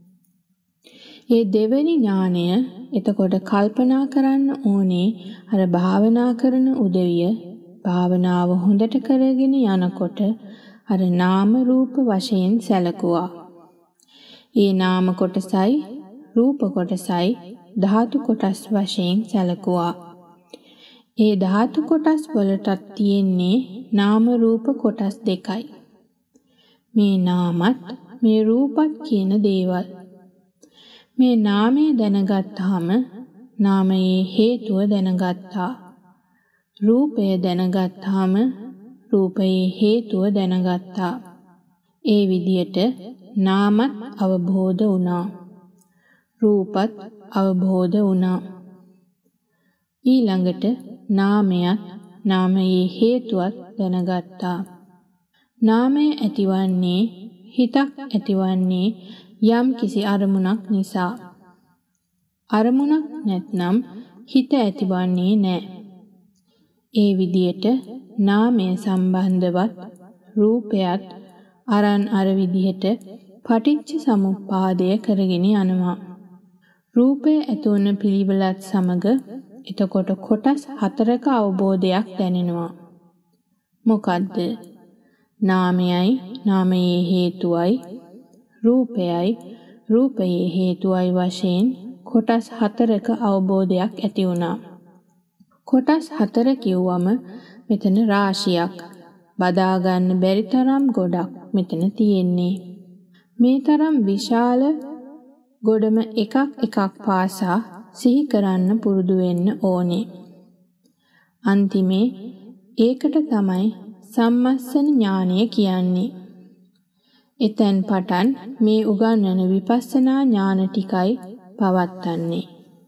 ඒ දෙවෙනි ඥානය එතකොට කල්පනා කරන්න ඕනේ අර භාවනා කරන උදවිය භාවනාව හොඳට කරගෙන යනකොට අර නාම රූප වශයෙන් සැලකුවා. ඒ නාම කොටසයි රූප කොටසයි ධාතු කොටස් වශයෙන් සැලකුවා. ඒ ධාතු කොටස් වලටත් තියෙන්නේ නාම රූප කොටස් දෙකයි. මේ නාමත් මේ රූපත් කියන දේවල්. මේ නාමය දැනගත්තාම නාමයේ හේතුව දැනගත්තා. රූපය දැනගත්තාම රූපයේ හේතුව දැනගත්තා. ඒ විදියට නාමත් අවබෝධ වුණා. රූපත් අවබෝධ වුණා. ඊළඟට නාමයත් නාමයේ හේතුවත් දැනගත්තා. නාමය ඇතිවන්නේ හිතක් ඇතිවන්නේ යම් කිසි අරමුණක් නිසා. අරමුණක් නැත්නම් හිත ඇතිවන්නේ නැහැ. ඒ විදියට නාමය සම්බන්ධවත් රූපයත් අරන් අර විදිහට පටිච්ච සමුප්පාදය කරගෙන යනවා. රූපය ඇතුවන පිළිවෙලත් සමග එතකොට කොටස් හතරක අවබෝධයක් දැනෙනවා. මොකද්ද? නාමයයි නාමයේ හේතුවයි රූපයයි රූපයේ හේතුවයි වශයෙන් කොටස් හතරක අවබෝධයක් ඇති වුණා. කොටස් හතර කිව්වම මෙතන රාශියක් බදා ගන්න බැරි තරම් ගොඩක් මෙතන තියෙන්නේ. මේ තරම් විශාල ගොඩම එකක් එකක් පාසා සිහි කරන්න පුරුදු වෙන්න ඕනේ. අන්තිමේ ඒකට තමයි සම්මස්සන ඥානය කියන්නේ. එතෙන් පටන් මේ උගන්වන විපස්සනා ඥාන ටිකයි පවත්න්නේ.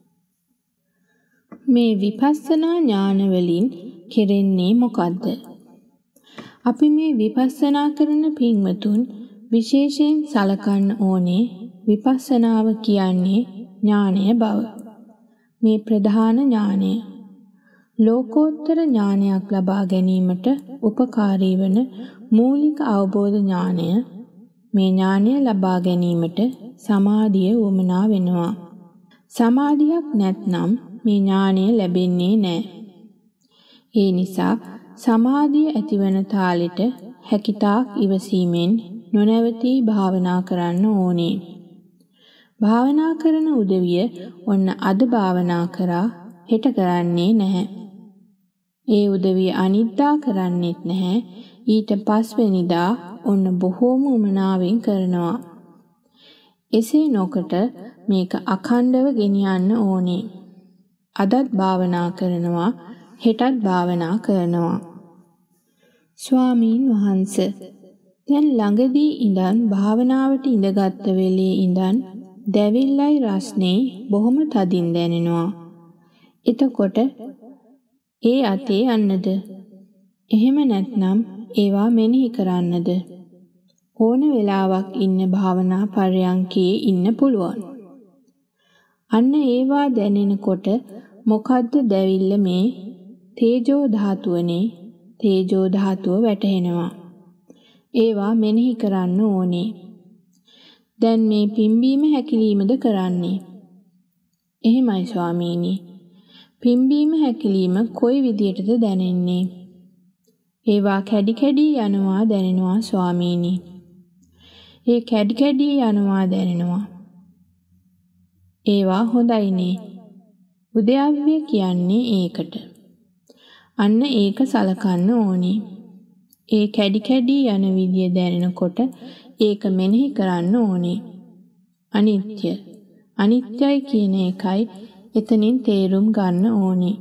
මේ විපස්සනා ඥාන වලින් කෙරෙන්නේ මොකද්ද? අපි මේ විපස්සනා කරන පින්වතුන් විශේෂයෙන් සලකන්න ඕනේ විපස්සනාව කියන්නේ ඥානය බව. මේ ප්‍රධාන ඥානය ලෝකෝත්තර ඥානයක් ලබා ගැනීමට උපකාරී වන මූලික අවබෝධ ඥානය. මේ ඥානය ලබා ගැනීමට සමාධිය වමනා වෙනවා. සමාධියක් නැත්නම් මේ ඥානය ලැබෙන්නේ නැහැ. ඒ නිසා සමාධිය ඇතිවන තාලෙට හැකිතාක් ඉවසීමෙන් නොනැවතී භාවනා කරන්න ඕනේ. භාවනා කරන උදවිය ඔන්න අද භාවනා කරා හෙට කරන්නේ නැහැ. ඒ උදවිය අනිද්දා කරන්නේත් නැහැ. ඊට පස්වෙනිදා ඔන්න බොහෝම උමනාවෙන් කරනවා. එසේ නොකොට මේක අඛණ්ඩව ගෙනියන්න ඕනේ. අදත් භාවනා කරනවා, හෙටත් භාවනා කරනවා. ස්වාමීන් වහන්සේ දැන් ළඟදී ඉඳන් භාවනාවට ඉඳගත් වෙලේ ඉඳන් දැවිල්ලයි රස්නේ බොහොම තදින් දැනෙනවා. එතකොට ඒ අතේ යන්නද? එහෙම නැත්නම් ඒවා මෙනෙහි කරන්නද? ඕන වෙලාවක් ඉන්න භාවනා පර්යංකයේ ඉන්න පුළුවන්. අන්න ඒවා දැනෙනකොට මොකද්ද දැවිල්ල මේ? තේජෝ ධාතුවනේ. තේජෝ ධාතුව වැටහෙනවා. ඒවා මෙනෙහි කරන්න ඕනේ. දැන් මේ පිම්බීම හැකිලීමද කරන්නේ? එහෙමයි ස්වාමීනි. පිම්බීම හැකිලීම කොයි විදියටද දැනෙන්නේ? ඒවා කැඩි කැඩි යනවා දැනෙනවා ස්වාමීනි. ඒ කැඩි කැඩි යනවා දැනෙනවා. ඒවා හොඳයිනේ. උද්‍යව්‍ය කියන්නේ ඒකට. අන්න ඒක සලකන්න ඕනේ. ඒ කැඩි කැඩි යන විදිය දැනෙනකොට ඒක මෙනෙහි කරන්න ඕනේ. අනිත්‍ය. අනිත්‍යයි කියන එකයි එතනින් තේරුම් ගන්න ඕනේ.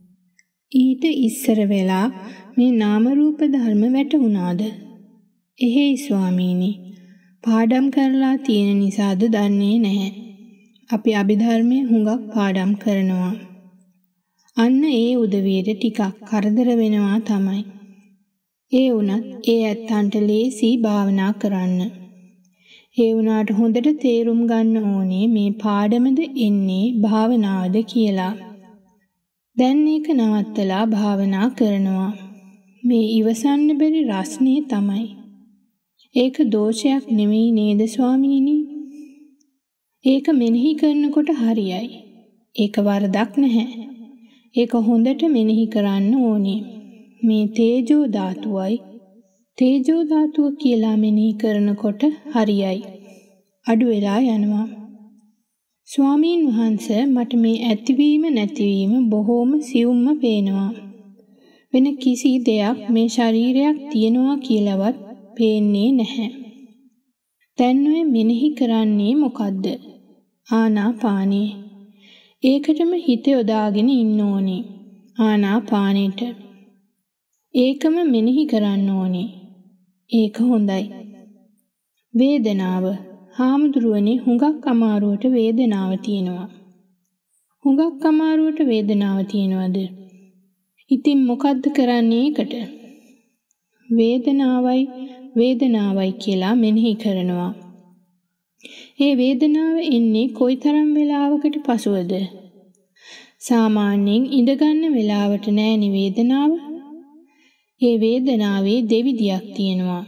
ඊට ඉස්සර වෙලා මේ නාම රූප ධර්ම වැටුණාද? එහෙයි ස්වාමීනි. පාඩම් කරලා තියෙන නිසාද දන්නේ නැහැ. අපි අභිධර්මයේ හුඟක් පාඩම් කරනවා. අන්න ඒ උදවියට ටිකක් කරදර වෙනවා තමයි. ඒ වුණත් ඒ ඇත්තන්ට ලේසි භාවනා කරන්න. ඒ වුණාට හොඳට තේරුම් ගන්න ඕනේ මේ පාඩමද එන්නේ භාවනාවද කියලා. දැන් මේක නවත්තලා භාවනා කරනවා. මේ ඉවසන්න බැරි රස්නේ තමයි. ඒක දෝෂයක් නෙමෙයි නේද ස්වාමීනි? ඒක මෙනෙහි කරනකොට හරියයි. ඒක වරදක් නැහැ. ඒක හොඳට මෙනෙහි කරන්න ඕනේ. මේ තේජෝ ධාතුවයි තේජෝ ධාතුව කියලා මෙනෙහි කරනකොට හරියයි. අඩු වෙලා යනවා. ස්වාමීන් වහන්සේ මට මේ ඇතිවීම නැතිවීම බොහෝම සියුම්ම පේනවා. වෙන කිසි දෙයක් මේ ශරීරයක් තියෙනවා කියලාවත් පේන්නේ නැහැ. දැන් ඔය මෙනෙහි කරන්නේ මොකද්ද? ආනාපානේ. ඒකටම හිත යොදාගෙන ඉන්න ඕනේ. ආනාපානෙට. ඒකම මෙනෙහි කරන්න ඕනේ. ඒක හොඳයි. වේදනාව. හාමුදුරුවනේ හුඟක් අමාරුවට වේදනාව තියෙනවා. හුඟක් අමාරුවට වේදනාව තියෙනවද? ඉතින් මොකද්ද කරන්නේ ඒකට? වේදනාවයි වේදනාවයි කියලා මෙනෙහි කරනවා. ඒ වේදනාව එන්නේ කොයිතරම් වෙලාවකට පසුවද? සාමාන්‍යයෙන් ඉඳගන්න වෙලාවට නෑනේ වේදනාව. ඒ වේදනාවේ දෙවිදියක් තියෙනවා.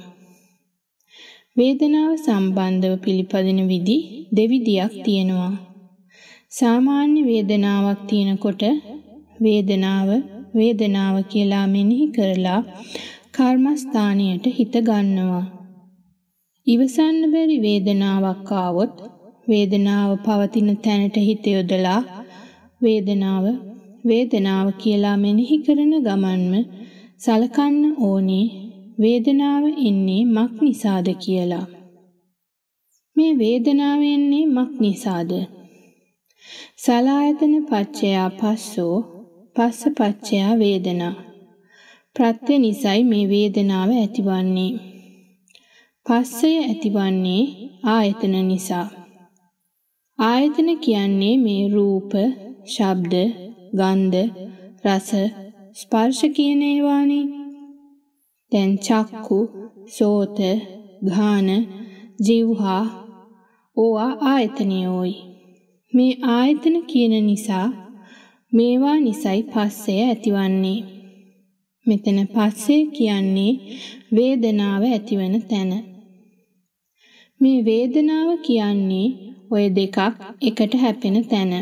වේදනාව සම්බන්ධව පිළිපදින විදි දෙවිදියක් තියෙනවා. සාමාන්‍ය වේදනාවක් තියෙනකොට වේදනාව වේදනාව කියලා මෙනෙහි කරලා කර්මස්ථානයට හිත ගන්නවා. ඉවසන්න බැරි වේදනාවක් ආවොත් වේදනාව පවතින තැනට හිත යොදලා වේදනාව වේදනාව කියලා මෙනෙහි කරන ගමන්ම සලකන්න ඕනේ වේදනාව එන්නේ මක් නිසාද කියලා. මේ වේදනාව එන්නේ මක් නිසාද? සලායතන පච්චයා පස්සෝ පස්ස පච්චයා වේදනා. ප්‍රත්‍ය නිසයි මේ වේදනාව ඇතිවන්නේ. පස්සය ඇතිවන්නේ ආයතන නිසා. ආයතන කියන්නේ මේ රූප, ශබ්ද, ගන්ධ, රස, ස්පර්ශ කියන ඒවානේ. දැන් චක්කු, සෝත, ඝාන, જીවහා ඕවා ආයතනියෝයි. මේ ආයතන කියන නිසා මේවා නිසයි පස්සය ඇතිවන්නේ. මෙතන පස්සේ කියන්නේ වේදනාව ඇතිවන තැන. මේ වේදනාව කියන්නේ ඔය දෙකක් එකට හැපෙන තැන.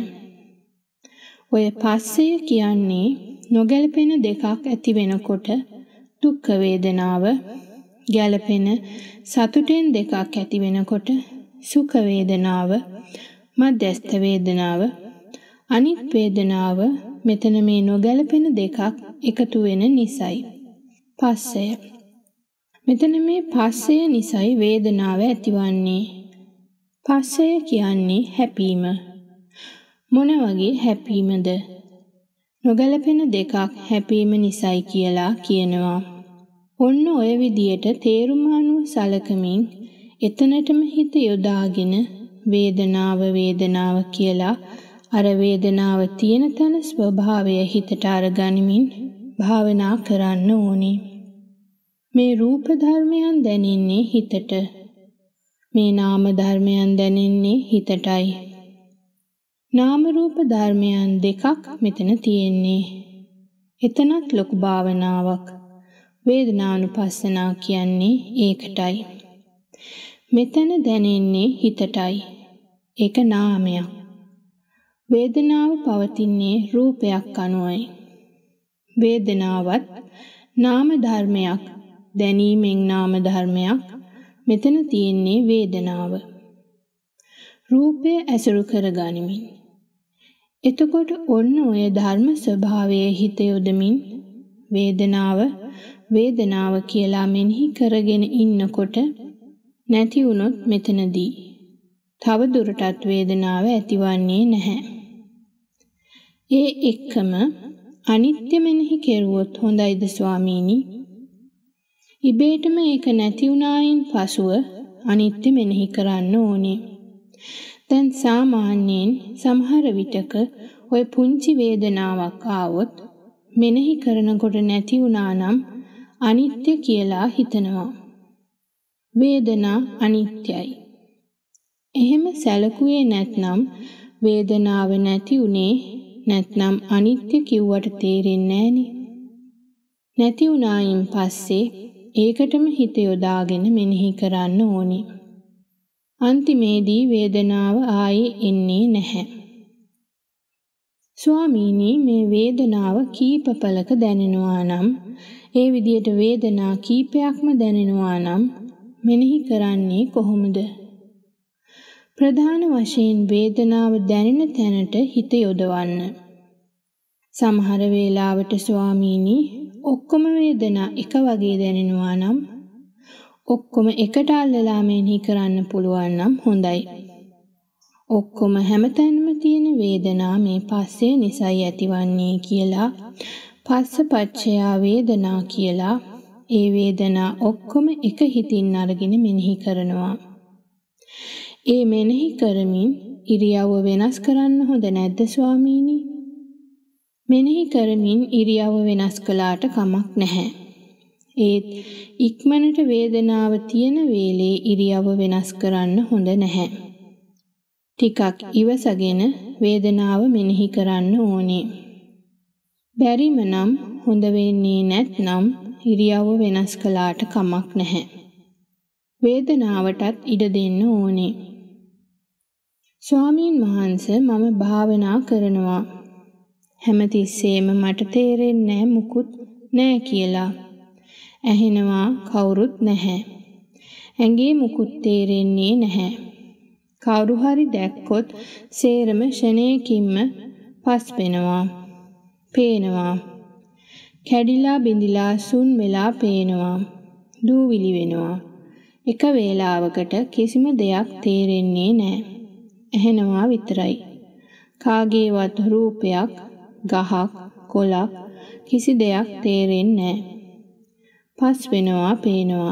ඔය පස්සය කියන්නේ නොගැලපෙන දෙකක් ඇති වෙනකොට දුක්ඛ වේදනාව, ගැලපෙන සතුටෙන් දෙකක් ඇති වෙනකොට සුඛ වේදනාව, මධ්‍යස්ථ වේදනාව, අනිත් වේදනාව. මෙතන මේ නොගැලපෙන දෙකක් එකතු වෙන නිසයි පස්සය. මෙතන මේ පස්සය නිසයි වේදනාව ඇතිවන්නේ. පස්සය කියන්නේ හැපීම. මොන වගේ හැපීමද? නොගැලපෙන දෙකක් හැපීම නිසයි කියලා කියනවා. ඔන්න ඔය විදියට තේරුම අනුව සලකමින් එතනටම හිත යොදාගෙන වේදනාව වේදනාව කියලා අර වේදනාව තියෙන තන ස්වභාවය හිතට අරගනිමින් භාවනා කරන්න ඕනේ. මේ රූප ධර්මයන් දැනෙන්නේ හිතට. මේ නාම ධර්මයන් දැනෙන්නේ හිතටයි. නාම රූප ධර්මයන් දෙකක් මෙතන තියෙන්නේ. එතනත් ලොකු භාවනාවක්. වේදනානුපස්සනා කියන්නේ ඒකටයි. මෙතන දැනෙන්නේ හිතටයි. ඒක නාමයක්. වේදනාව පවතින්නේ රූපයක් අනුවයි. වේදනාවත් නාම ධර්මයක්, දැනීමෙන් නාම ධර්මයක්. මෙතන තියෙන්නේ වේදනාව. රූපය ඇසුරු කරගනිමින්. එතකොට ඔන්න ඔය ධර්ම ස්වභාවයේ හිත යොදමින් වේදනාව වේදනාව කියලා මෙනෙහි කරගෙන ඉන්නකොට නැති වුණොත් මෙතනදී තව දුරටත් වේදනාව ඇතිවන්නේ නැහැ. ඒ එක්කම අනිත්‍ය මෙනෙහි කෙරුවොත් හොඳයිද ස්වාමීනි? ඉබේටම ඒක නැති වුණායින් පසුව අනිත්‍ය මෙනෙහි කරන්න ඕනේ. දැන් සාමාන්‍යයෙන් සමහර විටක ඔය පුංචි වේදනාවක් ආවොත් මෙනෙහි කරනකොට නැති වුණා නම් අනිත්‍ය කියලා හිතනවා. වේදනා අනිත්‍යයි. එහෙම සැලකුවේ නැත්නම් වේදනාව නැති උනේ නැත්නම් අනිත්‍ය කිව්වට තේරෙන්නේ නැහනේ. නැති වුණායින් පස්සේ ඒකටම හිත යොදාගෙන මෙනෙහි කරන්න ඕනේ. අන්තිමේදී වේදනාව ආයේ එන්නේ නැහැ. ස්වාමීනි, මේ වේදනාව කීප පළක දැනෙනවා නම්, ඒ විදියට වේදනා කීපයක්ම දැනෙනවා නම් මෙනෙහි කරන්නේ කොහොමද? ප්‍රධාන වශයෙන් වේදනාව දැනෙන තැනට හිත යොදවන්න. සමහර වෙලාවට ස්වාමීනි, ඔක්කොම වේදනා එක වගේ දැනෙනවා නම් ඔක්කොම එකට අල්ලලා මෙනෙහි කරන්න පුළුවන් නම් හොඳයි. ඔක්කොම හැමතැනම තියෙන වේදනා මේ පස්සේ නිසයි ඇතිවන්නේ කියලා පස්සපච්චයා වේදනා කියලා ඒ වේදනා ඔක්කොම එක හිතින් අරගෙන මෙනෙහි කරනවා. ඒ මෙනෙහි කරමින් ඉරියව්ව වෙනස් කරන්න හොඳ නැද්ද ස්වාමීනි? මෙනෙහි කරමින් ඉරියව්ව වෙනස් කළාට කමක් නැහැ. ඒත් ඉක්මනට වේදනාව තියෙන වෙලේ ඉරියව්ව වෙනස් කරන්න හොඳ නැහැ. ටිකක් ඉවසගෙන වේදනාව මෙනෙහි කරන්න ඕනේ. බැරිම නම් හොඳ වෙන්නේ නැත්නම් ඉරියව්ව වෙනස් කළාට කමක් නැහැ. වේදනාවටත් ඉඩ දෙන්න ඕනේ. ස්වාමීන් වහන්සේ, මම භාවනා කරනවා. හැමතිස්සෙම මට තේරෙන්නේ මුකුත් නෑ කියලා. ඇහෙනවා කවුරුත් නැහැ. ඇඟේ මුකුත් තේරෙන්නේ නැහැ. කවුරු හරි දැක්කොත් සේරම ෂණයකින්ම පස් වෙනවා. පේනවා. කැඩිලා බිඳිලා සුන් වෙලා පේනවා. දූවිලි වෙනවා. එක වේලාවකට කිසිම දෙයක් තේරෙන්නේ නැහැ. ඇහෙනවා විතරයි. කාගේවත් රූපයක්, ගහක්, කොළක් කිසි දෙයක් තේරෙන්නේ නැහැ. පස් වෙනවා, පේනවා.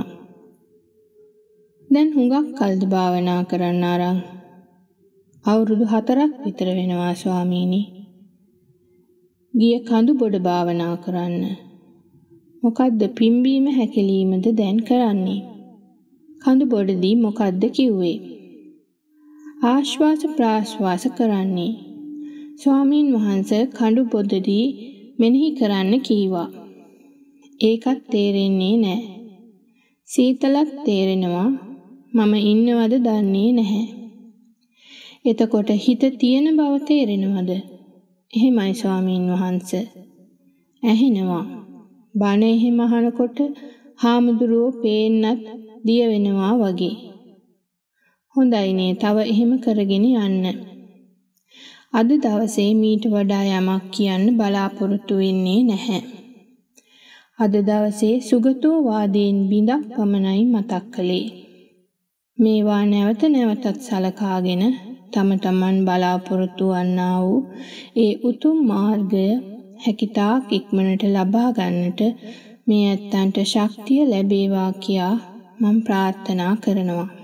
දැන් හුඟක් කල්ද භාවනා කරන්න ආරං? අවුරුදු හතරක් විතර වෙනවා ස්වාමීනි. ගිය කඳු බොඩ භාවනා කරන්න. මොකද්ද පිම්බීම හැකිලීමද දැන් කරන්නේ? කඳු බොඩදී මොකද්ද කිව්වේ? ආශ්වාස ප්‍රාශ්වාස කරන්නේ. ස්වාමීන් වහන්සේ කඳු බොඩදී මෙනෙහි කරන්න කීවා. ඒකත් තේරෙන්නේ නැහැ. සීතලක් තේරෙනවා. මම ඉන්නවද දන්නේ නැහැ. එතකොට හිත තියෙන බව තේරෙනවද? එහෙමයි ස්වාමීන් වහන්සේ. ඇහෙනවා. බණ එහෙම අහනකොට හාමුදුරුවෝ පේන්නත් දිය වෙනවා වගේ. හොඳයිනේ, තව එහෙම කරගෙන යන්න. අද දවසේ මීට වඩා යමක් කියන්න බලාපොරොත්තු වෙන්නේ නැහැ. අද දවසේ සුගතෝ වාදයෙන් බිඳක් පමණයි මතක් කළේ. මේවා නැවත නැවතත් සලකාගෙන තම තමන් බලාපොරොත්තු වන්නා වූ ඒ උතුම් මාර්ගය හැකිතාක් ඉක්මනට ලබා ගන්නට මේ ඇත්තන්ට ශක්තිය ලැබේවා කියා මම ප්‍රාර්ථනා කරනවා.